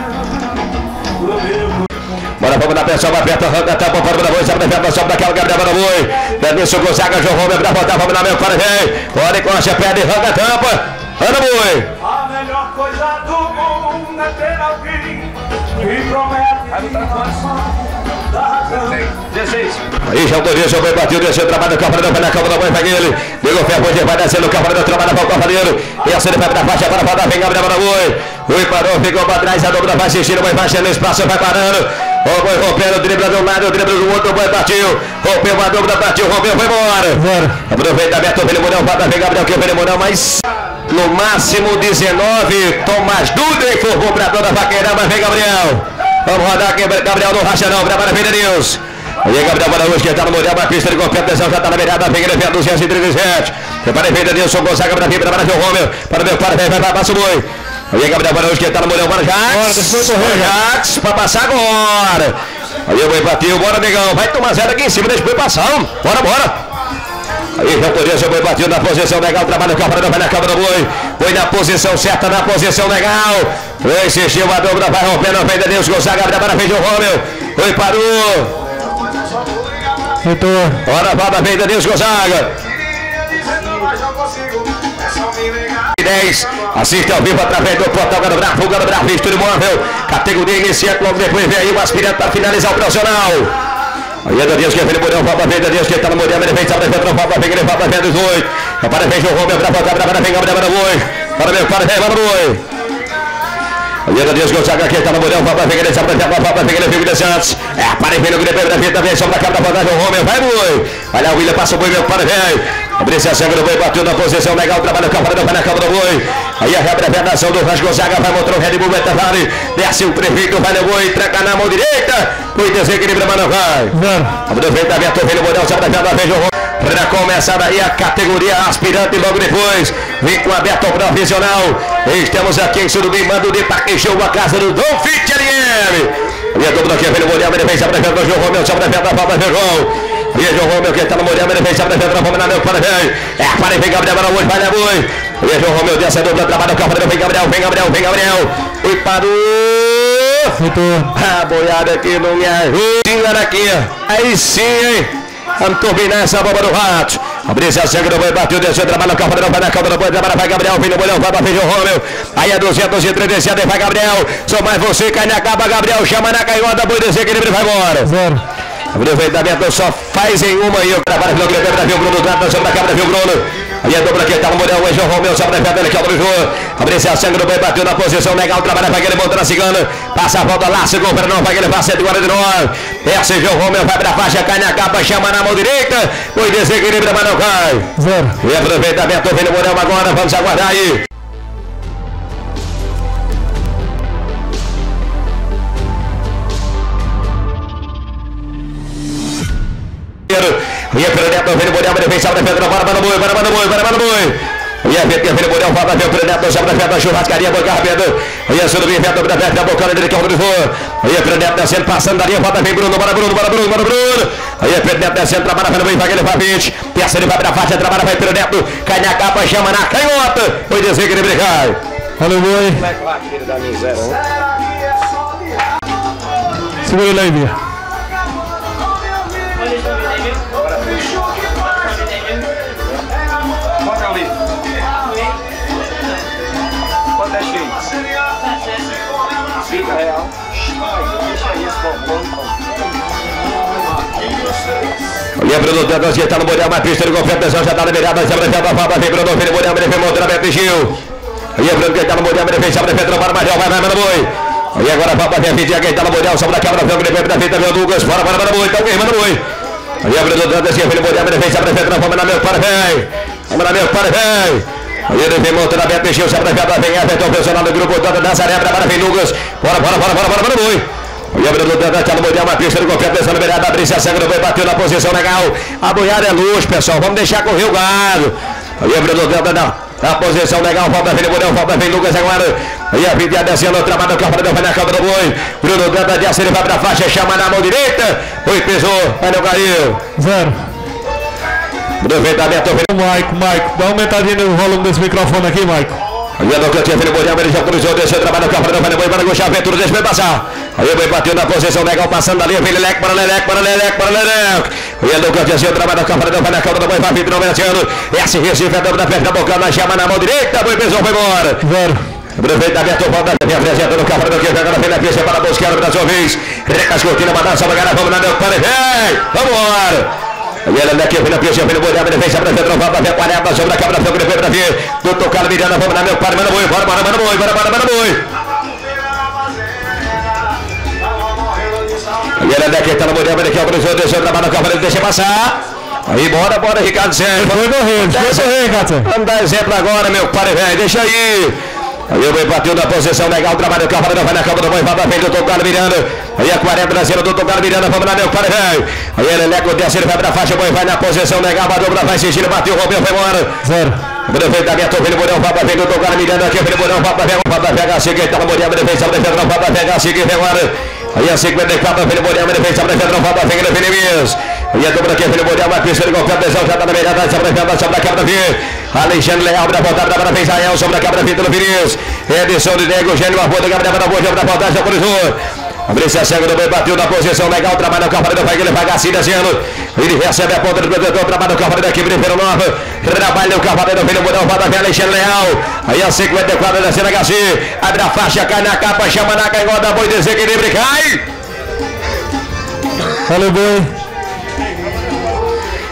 Bora, vamos na pressão, vai perto, arranca a tampa, para o Boi, sabe da perna, sobe daquela, Gabriel para o Boi. Denilson Gonzaga, João Romeu, para voltar, vamos na mão, para vem. Bora, encosta, perde, arranca a tampa. Anda, Boi. A melhor coisa do mundo é ter alguém que promete a da razão. dezesseis. Aí já autorizou, o Boi bateu, desceu, trabalha o Cavaleiro, vai na cama do Boi, vai ele. Diego Ferro, vai descendo o Cavaleiro, trabalha para o Cavaleiro. E assim ele vai para a faixa, para voltar, vem Gabriel para o Boi. Boi parou, ficou para trás, a dobra vai assistindo, vai baixando o espaço, vai parando. O Boi rompendo, dribla de um lado, dribla do outro, o Boi bateu. Rompeu a dobra, bateu, rompeu, foi embora. Bora. Aproveitamento, o Fenemurão, vai vem Gabriel, que o Fenemurão, mas no máximo dezenove. Tomás Duda informou para toda a vaqueira, mas vem Gabriel. Vamos rodar aqui, Gabriel não racha não, para a vida Deus. Aí Gabriel Araújo, que está no Mundial, uma pista de competição, já está na beirada, vem ele, vem a duzentos e trinta e sete. Prepara a vida Deus, Gonzaga para vir, para o Romeu, para meu para vem, vai para passa o Boi. Aí Gabriel Araújo, que está no Mundial, para Jax. Jax, para passar agora. Aí o Boi bateu, bora negão, vai tomar zero aqui em cima, deixa o Boi passar. Bora, bora. Aí já poderia, o Boi bateu na posição legal, trabalha o Cavaleiro, vai na cama do Boi. Boi na posição certa, na posição legal. Foi, insistiu, a dobra, vai rompendo, vem Deus, Gonzaga, Gabriel para frente o Romeu. Foi, parou. Retorno. Ora, vai, vem Deus, Gonzaga. dez, assiste ao vivo através do portal Gado Bravo, Gado Bravo, estúdio móvel, categoria iniciante, logo depois vem aí o aspirante para finalizar o profissional. Aí é Dias que é filho Muriel, falta venda Dias que está no Muriel, ele vem, sabe, não falta venda, ele falta venda dezoito. Para vem João Romeu, para voltar, para vem Gabriel, para boi. Para ver, para ver, para boi. Aí é Dias que o Zaga aqui está no Muriel, falta venda, ele sabe, não falta venda, ele fica de Santos. É, para vem no Grêmio, para ver também, sobre a câmera, para João Romeu, vai boi. Olha o William, passa o boi, meu, para ver. Abriu-se a sangue do boi, bateu na posição legal, trabalha o cavalo, vai na cama do boi. Aí a representação do Vasco Gonzaga vai mostrar o Red Bull Betavale. Desce o prefeito, vai no boi, entrega na mão direita. Foi desequilíbrio, mas não vai. Aproveitamento, vem no Morel, sabe da cada vez o para começar aí a categoria aspirante logo depois. Vem com a Beto Profissional. Estamos aqui em Surubim, mando de Parque Show, a casa do Dom Fit L M. E a dupla aqui, vem no Morel, ele vem, sabe da cada João Romeu, sabe da cada falta, João. E é João Romeu que está no Morel, ele vem, sabe da cada falta, meu para vem. É, para vem Gabriel, para hoje, vai na boi. E é João Romeu, desce a dupla, trabalha o carro, vem Gabriel, vem Gabriel, vem Gabriel. E parou. A boiada aqui não me ajuda aqui. Aí sim, hein? Vamos turbinar essa bomba do rato. Abriu-se a sangue do boi, bateu, desceu, trabalha o carro, vai na calda do boi, trabalha, vai Gabriel, vem no bolhão, vai para João Romeu. Aí é duzentos e trinta e sete, vai Gabriel. Só mais você, cai na capa, Gabriel, chama na canhota, boi desequilíbrio, vai embora. Zero. Aproveitamento só faz em uma aí. O cara vai no Grêmio, viu o Bruno, trata sobre a câmera, viu o Bruno. Aí a dupla aqui, tá no Morel, o João Romeu, sobre a pedra, ele que autorizou. Abriu-se a sangue do boi, bateu na posição legal, trabalha para aquele, volta na cigana. Passa a volta lá, segura para não, vai que ele vai cento e quarenta e nove. Esse João Romeu vai pra faixa, cai na capa, chama na mão direita. Foi desequilíbrio, mas não cai. Zero. E aproveitamento, vem no Morel agora, vamos aguardar aí. E a Preneto, vem no Morel, ele vem, sabe da pedra, para, para, boi, para, para, boi, para, para, boi. E a Vete, vem no Morel, fala, vem o Preneto, sabe da pedra, churrascaria, boi, carpeta. E a Surubim, vem da pedra, bocana dele que autorizou. E a Preneto descendo, passando da linha, volta, vem Bruno, para Bruno, para Bruno, para Bruno. Aí a Preneto descendo, trabalha, vai, vai, ele vai, vinte. Terça, ele vai pra faixa, trabalha, vai Preneto, cai na capa, chama na canhota. Foi desequilíbrio, cai. Valeu, boi. Como é que vai, filho da minha zero? Segura ele aí, Bia. Bota ali. Quanto é cheio? Fica real. Deixa aí esse bombom. E a Bruno Dantas que está no Morel, uma pista de competição, já está liberada, já vai a falta, vem Bruno, vem no Morel, ele vem montando a Gil. E a Bruno que está no Morel, ele vem, sabe, defende, para Major, vai, vai, vai, boi. E agora a falta, vem a Vidia, quem está no Morel, sobre a câmera, vem o Grêmio, da fita, vem o Douglas, fora, fora, fora, boi, tá queimando, boi. E a Bruno Dantas que vem no Morel, ele vem, sabe, defende, vamos na meu, para, vem. Vamos na meu, para, vem. E ele vem montando a Beto Gil, sabe, defende, vem, Everton, personal do grupo, Dota Nazaré, para, vem Douglas, fora, fora, fora, fora, fora, boi. E a Bruno Dantas está no Mundial, uma pista de competição liberada, abriu-se a sangue do boi, bateu na posição legal. A boiada é luz, pessoal, vamos deixar correr o gado. E a Bruno Dantas na, na posição legal, falta vem no Mundial, falta vem Lucas agora. E a Vidia descendo, trabalha o carro, vai na cama do boi. Bruno Dantas desce, ele vai para a faixa, chama na mão direita. Foi, pesou, mas não caiu. Zero. Aproveitamento, vem. Maico, Maico, dá uma aumentadinha no volume desse microfone aqui, Maico. Aí a Doca tinha filho Muriel, ele já cruzou, desceu, trabalha o carro, vai no boi, para Gochar, Ventura, deixa ele passar. Aí o boi bateu na posição legal, passando ali, vem Leleco, para Leleco, para Leleco, para Leleco. E a Doca tinha trabalha o carro, vai na calda do boi, vai vir, não vencendo. Esse Recife é da perna, bocana, chama na mão direita, boi pesou, foi embora. Zero. Aproveitamento, volta, vem apresentando o carro, do que agora vem na pista para buscar o da sua vez. Recas Cortina, balança, bagara, vamos na meu, para, vem, vamos embora. E ele aqui, vem na pista, vem no boi, ele vem, sempre Pedro, vai para quarenta, sobre a câmera, foi o Grêmio, para ver. Doutor Carlos Miranda, vamos na meu, para, manda boi, bora, bora, manda boi, bora, bora, manda boi. E ele daqui, tá no Mundial, ele aqui, autorizou, deixou, trabalha no carro, ele deixa passar. Aí, bora, bora, Ricardo Sérgio. Foi correndo, foi correndo, Ricardo. Vamos dar exemplo agora, meu pai, velho, deixa aí. Aí o boi bateu na posição legal, trabalha o carro, vai na cama do boi, vai para frente, doutor Carlos Miranda. Aí a quarenta brasileira, doutor Carlos Miranda, vamos lá, meu pai, velho. Aí ele leco desce, ele vai pra faixa, o boi vai na posição legal, bateu pra vai sentindo, bateu, rompeu, foi embora. Zero. Aproveitamento, vem no Morel, vai pra frente, doutor Carlos Miranda, aqui, vem no Morel, vai pra frente, vai pra pegar, assim, quem tá no Morel, ele vem, sabe, defende, não, vai pra pegar, assim, quem vem agora. Aí a cinquenta e quatro, vem no Morel, ele vem, sabe, defende, não, vai pra frente, ele vem, mesmo. E a dupla aqui, vem no Morel, uma pista de competição, já tá na meia, sabe, defende, sobre a câmera, vem. Alexandre Leal, da voltada, da vem Israel, sobre a câmera, vem pelo Vinícius. Edição de Nego, Gênio, a boa da câmera, da boa, da voltada, já autorizou. Abriu-se a sangue do boi, bateu na posição legal, trabalha o carro, vai que ele vai assim, descendo. Ele recebe a ponta do protetor, trabalha o carro da equipe de Feira Nova. Trabalha o carro do Filho Mudão, volta a Alexandre Leal. Aí a cinquenta e quatro da cena H C. Abre a faixa, cai na capa, chama na canhota, boi desequilíbrio, cai. Valeu, boi.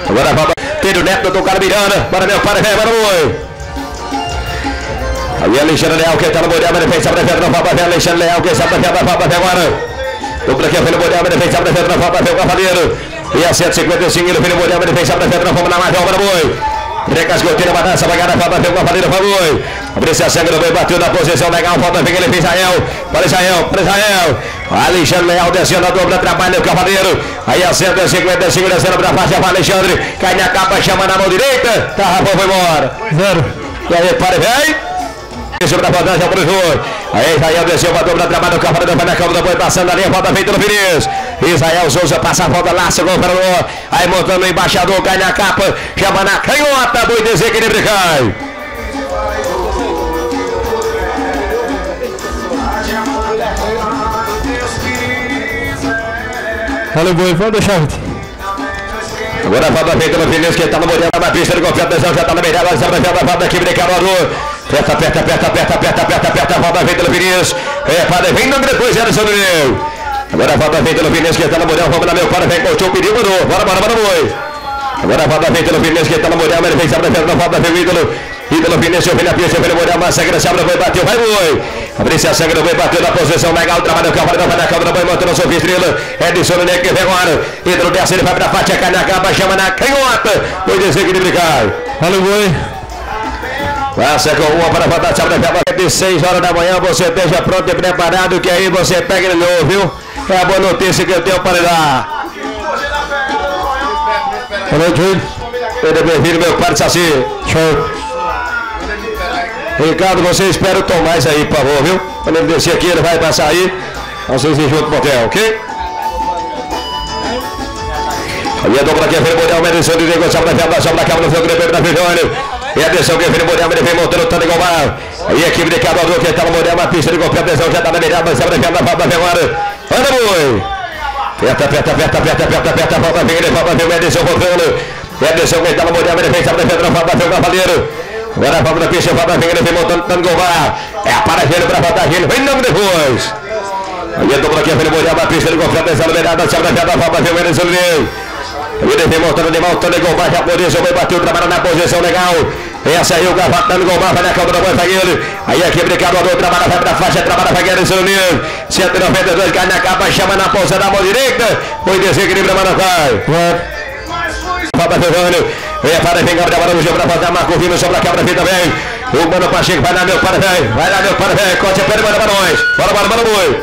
Agora volta. Pedro Neto, doutor Carlos Miranda. Para meu pai, velho, para o boi. Ali Alexandre Leal, que está no Boreal, mas defende a defesa na falta, Alexandre Leal, que sabe defender a falta até agora. Dupla aqui, Filho Boreal, mas defende a defesa na falta, o Cavaleiro. E a cento e cinquenta e cinco, Filho Boreal, mas defende a defesa na falta, na margem, para o boi. Recascoteira, balança, vai ganhar a falta, o Cavaleiro, para o boi. Abriu-se a sangue do boi, bateu na posição legal, falta, vem ele, Israel. Para Israel, para Israel. Alexandre Leal descendo a dobra, trabalha o Cavaleiro. Aí a cento e cinquenta e cinco, descendo para a faixa, para Alexandre. Cai na capa, chama na mão direita. Tá, Rafa, foi embora. Zero. E aí, para, vem. Sobre a vantagem para o jogo. Aí Israel desceu, bateu para trabalho, o Cavaleiro vai na cama do boi, passando ali, a falta feita no Vinícius. Israel Souza passa a falta, laça, gol para o aí montando o embaixador, cai na capa, chama na canhota, boi desequilíbrio, cai. Valeu, boi, vamos deixar. Agora a falta feita no Vinícius, que está no Moreno, na pista, ele confia a atenção, já está na beirada, vai saber a falta da equipe de Caruaru. Aperta, aperta, aperta, aperta, aperta, aperta, aperta, a falta feita no Vinícius. É, para vem número depois, Anderson Nunes. Agora a falta feita no Vinícius, que está no Moreno, vamos lá, meu para, vem, cortou o perigo, mudou. Bora, bora, bora, boi. Agora a falta feita no Vinícius, que está no Moreno, ele vem, sabe a defesa, na falta feita o ídolo. Ídolo Vinícius, vem na pista, vem no Moreno, mas sangue, sabe, boi, bateu, vai, boi. Abriu-se a sangue do boi, bateu na posição legal, trabalha o Cavaleiro, vai na câmera, boi, montando a sua estrela. Edson Nunes, que vem agora. Ídolo desce, ele vai para a faixa, cai na capa, chama na canhota. Boi desequilíbrio, cai. Valeu, boi. Passa com uma para a fantasia de seis horas da manhã, você esteja pronto e preparado, que aí você pega de novo, viu? É a boa notícia que eu tenho para dar. Valeu, Júlio. Seja bem-vindo, meu pai de Saci. Show. Ricardo, você espera o Tomás aí, por favor, viu? Quando ele descer aqui, ele vai passar aí. Vocês ir junto pro hotel, ok? Ali a dobra aqui, a Felipe Model, medição de negociação da Câmara, sobe da Câmara, no fogo de Pedro da Fijone. E a atenção que o Felipe Model, ele vem montando o tanto de Gomar. Aí a equipe de Caruaru, que está no Model, uma pista de golpe, a atenção já está na beirada, mas sabe da Câmara, falta agora. Anda, boi! Aperta, aperta, aperta, aperta, aperta, aperta, falta vem, ele falta vem, o Edson voltando. E a atenção que está no Model, ele vem, sabe da Câmara, falta vem o Cavaleiro. Agora a falta da pista, falta vem, ele vem montando o tanto de Gomar. É a paragem para a vantagem, vem logo depois. Aí a dobra aqui, a Felipe Model, uma pista de golpe, a atenção na beirada, sabe da Câmara, falta vem, o Edson ele vem montando de volta, de Gomar, já posição, vai bater, trabalhando na posição legal. Essa aí o Gavato dando Gomar, vai na calma do boi Fagueiro. Aí aqui brincado, trabalha, vai pra faixa, trabalha Fagueiro, seu Nilo. cento e noventa e dois, cai na capa, chama na ponta da mão direita. Foi desequilíbrio, mas não cai. Falta Fernando. Vem para vem Gabriel Araújo para fazer a Marco Vino sobre a câmera aqui também. O Mano Pacheco vai lá, meu para velho. Vai lá, meu para velho. Corte a perna, manda para nós. Bora, bora, bora, boi.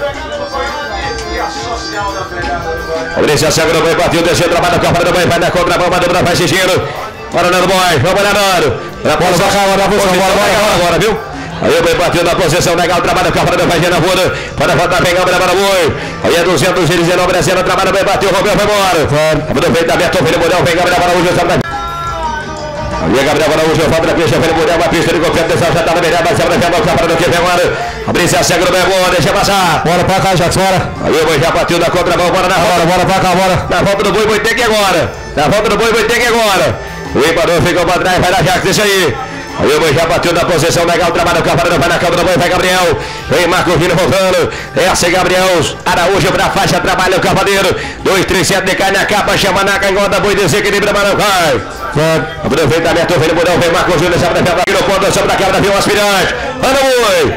Abriu-se a sangue do boi, bateu, desceu, trabalha com a parada do boi, vai na contramão, mandou para vai xixiro. Bora, Nando Boi, vamos lá, Nando. Na posição, bora, bora, bora, agora, viu? Aí o boi bateu na posição legal, trabalha com a parada, vai na rua, para voltar, vem Gabriel para o boi. Aí é duzentos e dezenove, descendo, trabalha, boi, bateu, Romeu, vai embora. Abriu o feito, aberto, filho Model, vem Gabriel Araújo, sabe? Aí é Gabriel Araújo, volta da pista, filho Model, uma pista de confiança, já está na beirada, vai sempre defender o capa do que vem agora. Abriu-se a sangue do boi, boa, deixa passar. Bora pra cá, Jackson, bora. Aí o boi já bateu na contramão, bora na roda. Bora, bora pra cá, bora. Na volta do boi, boi tem que ir agora. Na volta do boi, boi tem que ir agora. O empador ficou para trás, vai na Jax, deixa aí. Aí o boi já bateu na posição legal, trabalha o cavaleiro, vai na calma do boi, vai Gabriel. Vem Marco Vino voltando. Essa é Gabriel Araújo para a faixa, trabalha o cavaleiro. dois, três, sete, cai na capa, chama na canhota, boi desequilibra, mas não cai. Aproveitamento, vem Model, vem Marco Júnior, sabe da aqui no ponto, sobre a câmera, viu o aspirante. Anda, boi.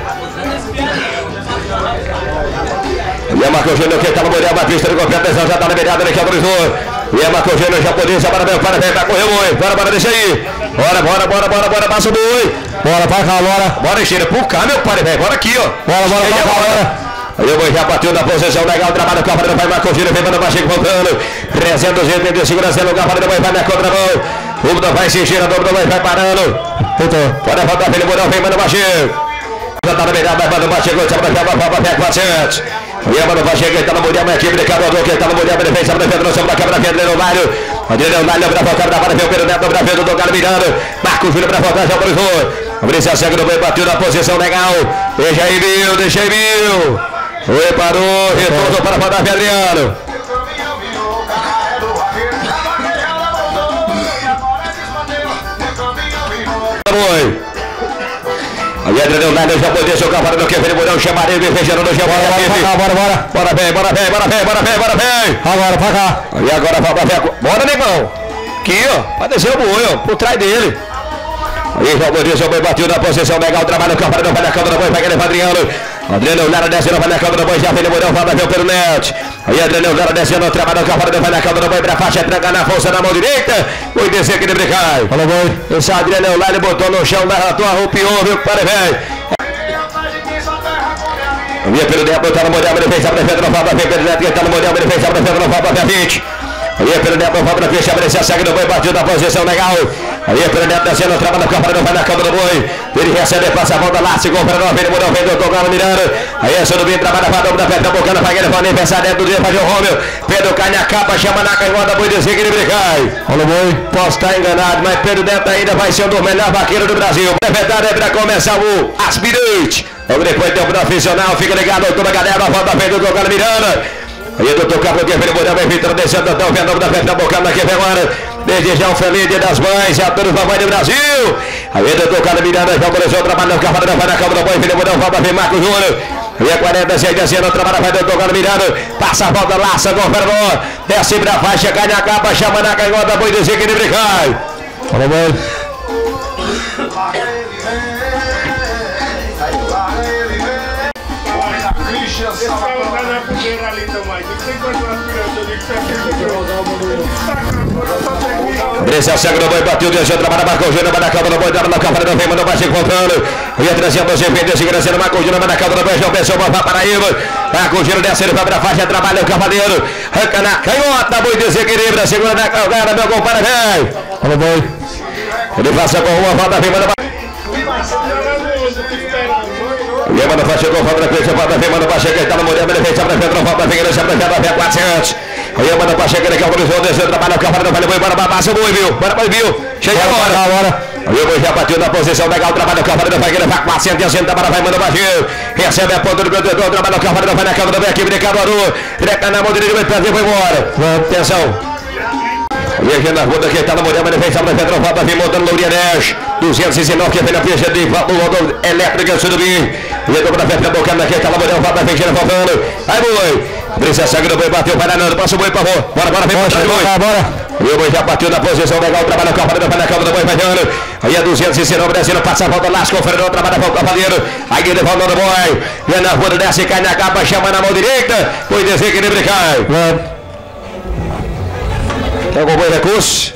E a Marco Júnior que está no Model, uma pista de competição, já está na beirada, ele quebra o jogo. E a Marco Júnior já podia, para meu para vem, vai correr o boi. Bora, bora, deixa aí. Bora, bora, bora, bora, bora, passa o boi. Bora pra cá, bora. Bora, encher por cá, meu pai, velho. Bora aqui, ó. Bora, bora, bora, bora. Aí o boi já bateu na posição legal, trabalha com a parada, vai Marco Júnior, vem para o Pacheco voltando. trezentos e oitenta e cinco, segurança, lugar, parada, vai na contramão. O Buda vai se encher, a dobra vai, vai parando. Pode voltar, filho, Buda, vem para o Pacheco. Já está na beirada, vai para o Pacheco, já vai para o quatrocentos. E a mano Pacheco, que está no Mundial, a equipe de Caruaru, que está no Mundial, ele vem, sabe da Pedro, sobre a câmera, Pedro Leonardo. André Leonardo para voltar, para ver o Pedro Neto, para ver o Dom Carlos Miranda. Marco Júnior para voltar, já para o jogo. Abriu-se a sangue do boi, bateu na posição legal. Deixa aí, viu, deixa aí, viu. Oi, parou, retornou para voltar, Adriano. Oi. Aí André Leonardo já podia jogar para o que vem, Mourão, chamarei, me feijando no chão. Bora, bora, bora. Bora, vem, bora, vem, bora, vem, bora, vem, bora, vem. Agora, pra cá. E agora, vai, vai, bora, negão. Aqui, ó. Vai descer o boi, ó. Por trás dele. Aí, João Godinho, o boi bateu na posição legal. Trabalha o campo, não vai na câmera do boi. Pega ele, Adriano. Adriano Lara descendo, vai na câmera do boi. Já vem o Morão, vai ver o Perunete. Aí, Adriano Lara descendo, trabalha o campo, não vai na câmera do boi. Pra faixa, tranca na força na mão direita. Boi descer aqui de brincar. Fala, boi. Esse Adriano Lara botou no chão, levantou, arrupiou, viu? Para, velho. A minha Perunete botou no modelo, ele fez a prefeita, não falta, vem Perunete, que tá no modelo, ele fez a prefeita, não falta, vinte. Aí a Perunete não falta, fecha, aparece a segue do boi, bateu na posição legal. Aí a Perunete descendo, trava no campo, não vai na cama do boi. Ele recebe, passa a volta lá, segura para nove, ele mudou, vem do Tocano mirando. Aí essa do Bim, trabalha a dobra da Pedra Bocana, vai ele, vai aniversário dentro do dia, fazer o Romeu. Pedro cai na capa, chama na canhota, boi de zigue, ele brincar. Fala, boi. Posso estar enganado, mas Pedro Neto ainda vai ser um dos melhores vaqueiros do Brasil. É verdade, é para começar o aspirante. Logo depois tem o profissional, fica ligado, toda a galera, volta vem do Tocano mirando. Aí o doutor Carlos Guerreiro Moreira vai vir descendo até o Fernando da Festa Bocana aqui agora. Desde já um feliz dia das mães, a todos os mamães do Brasil. Aí o doutor Carlos Miranda já começou a trabalhar no cavalo, vai na câmara do boi, filho Moreira, volta vem Marcos Júnior. Aí a quarenta e seis descendo, trabalha, vai doutor Carlos Miranda. Passa a volta, laça, governador. Desce pra faixa, cai na capa, chama na canhota, boi dizer que ele brincar. Fala, boi. Esse é o cego do boi, bateu, deixou, trabalha, Marcos Júnior, vai na calma do boi, dá na calma do boi, mandou baixo encontrando. E a trazendo você, perdeu, segurança, Marcos Júnior, vai na calma do boi, João Pessoa, vai para Paraíba. Marcos Júnior descendo, vai para a faixa, trabalha o cavaleiro. Arranca na canhota, boi desequilibra, segura na calgada, meu compadre, vem. Fala, boi. Ele passa com uma volta, vem, manda baixo. E aí, manda faixa, com volta, vem, volta, vem, manda baixo, que está no modelo, ele fez, abre a frente, volta, vem, ele se abre a frente, quatrocentos. Aí eu mando pra chegar aqui, autorizou, desceu, trabalha o cavalo, vai, boi, bora, passa o boi, viu? Bora, boi, viu? Chega agora, agora. Aí o boi já bateu na posição legal, trabalha o cavalo, vai, ele vai, quatrocentos, descendo, trabalha, vai, manda baixinho. Recebe a ponta do protetor, trabalha o cavalo, vai na câmera, vem aqui, brincando, treca na mão dele, vai trazer, vai embora. Atenção. E a gente na rua aqui, tá na mulher, mas ele vem, sabe, Pedro, vai vir montando Lourinha dez, duzentos e dezenove, que vem na pista de valor elétrica, tudo bem. E eu tô com a festa bocando aqui, tá na mulher, vai, vai, vem, voltando. Aí, boi. Princesa Sangue do boi bateu, vai danando, passa o boi, por favor. Bora, bora, vem, bora, bora, bora. E o boi já bateu na posição legal, trabalha o cavaleiro, vai na cama do boi, vai dando. Aí a duzentos e dezenove, descendo, passa a volta, lasca o freio, trabalha o cavaleiro. Aí ele volta do boi. E na rua desce, cai na capa, chama na mão direita. Boi desequilibra e cai. Então, com o boi recurso.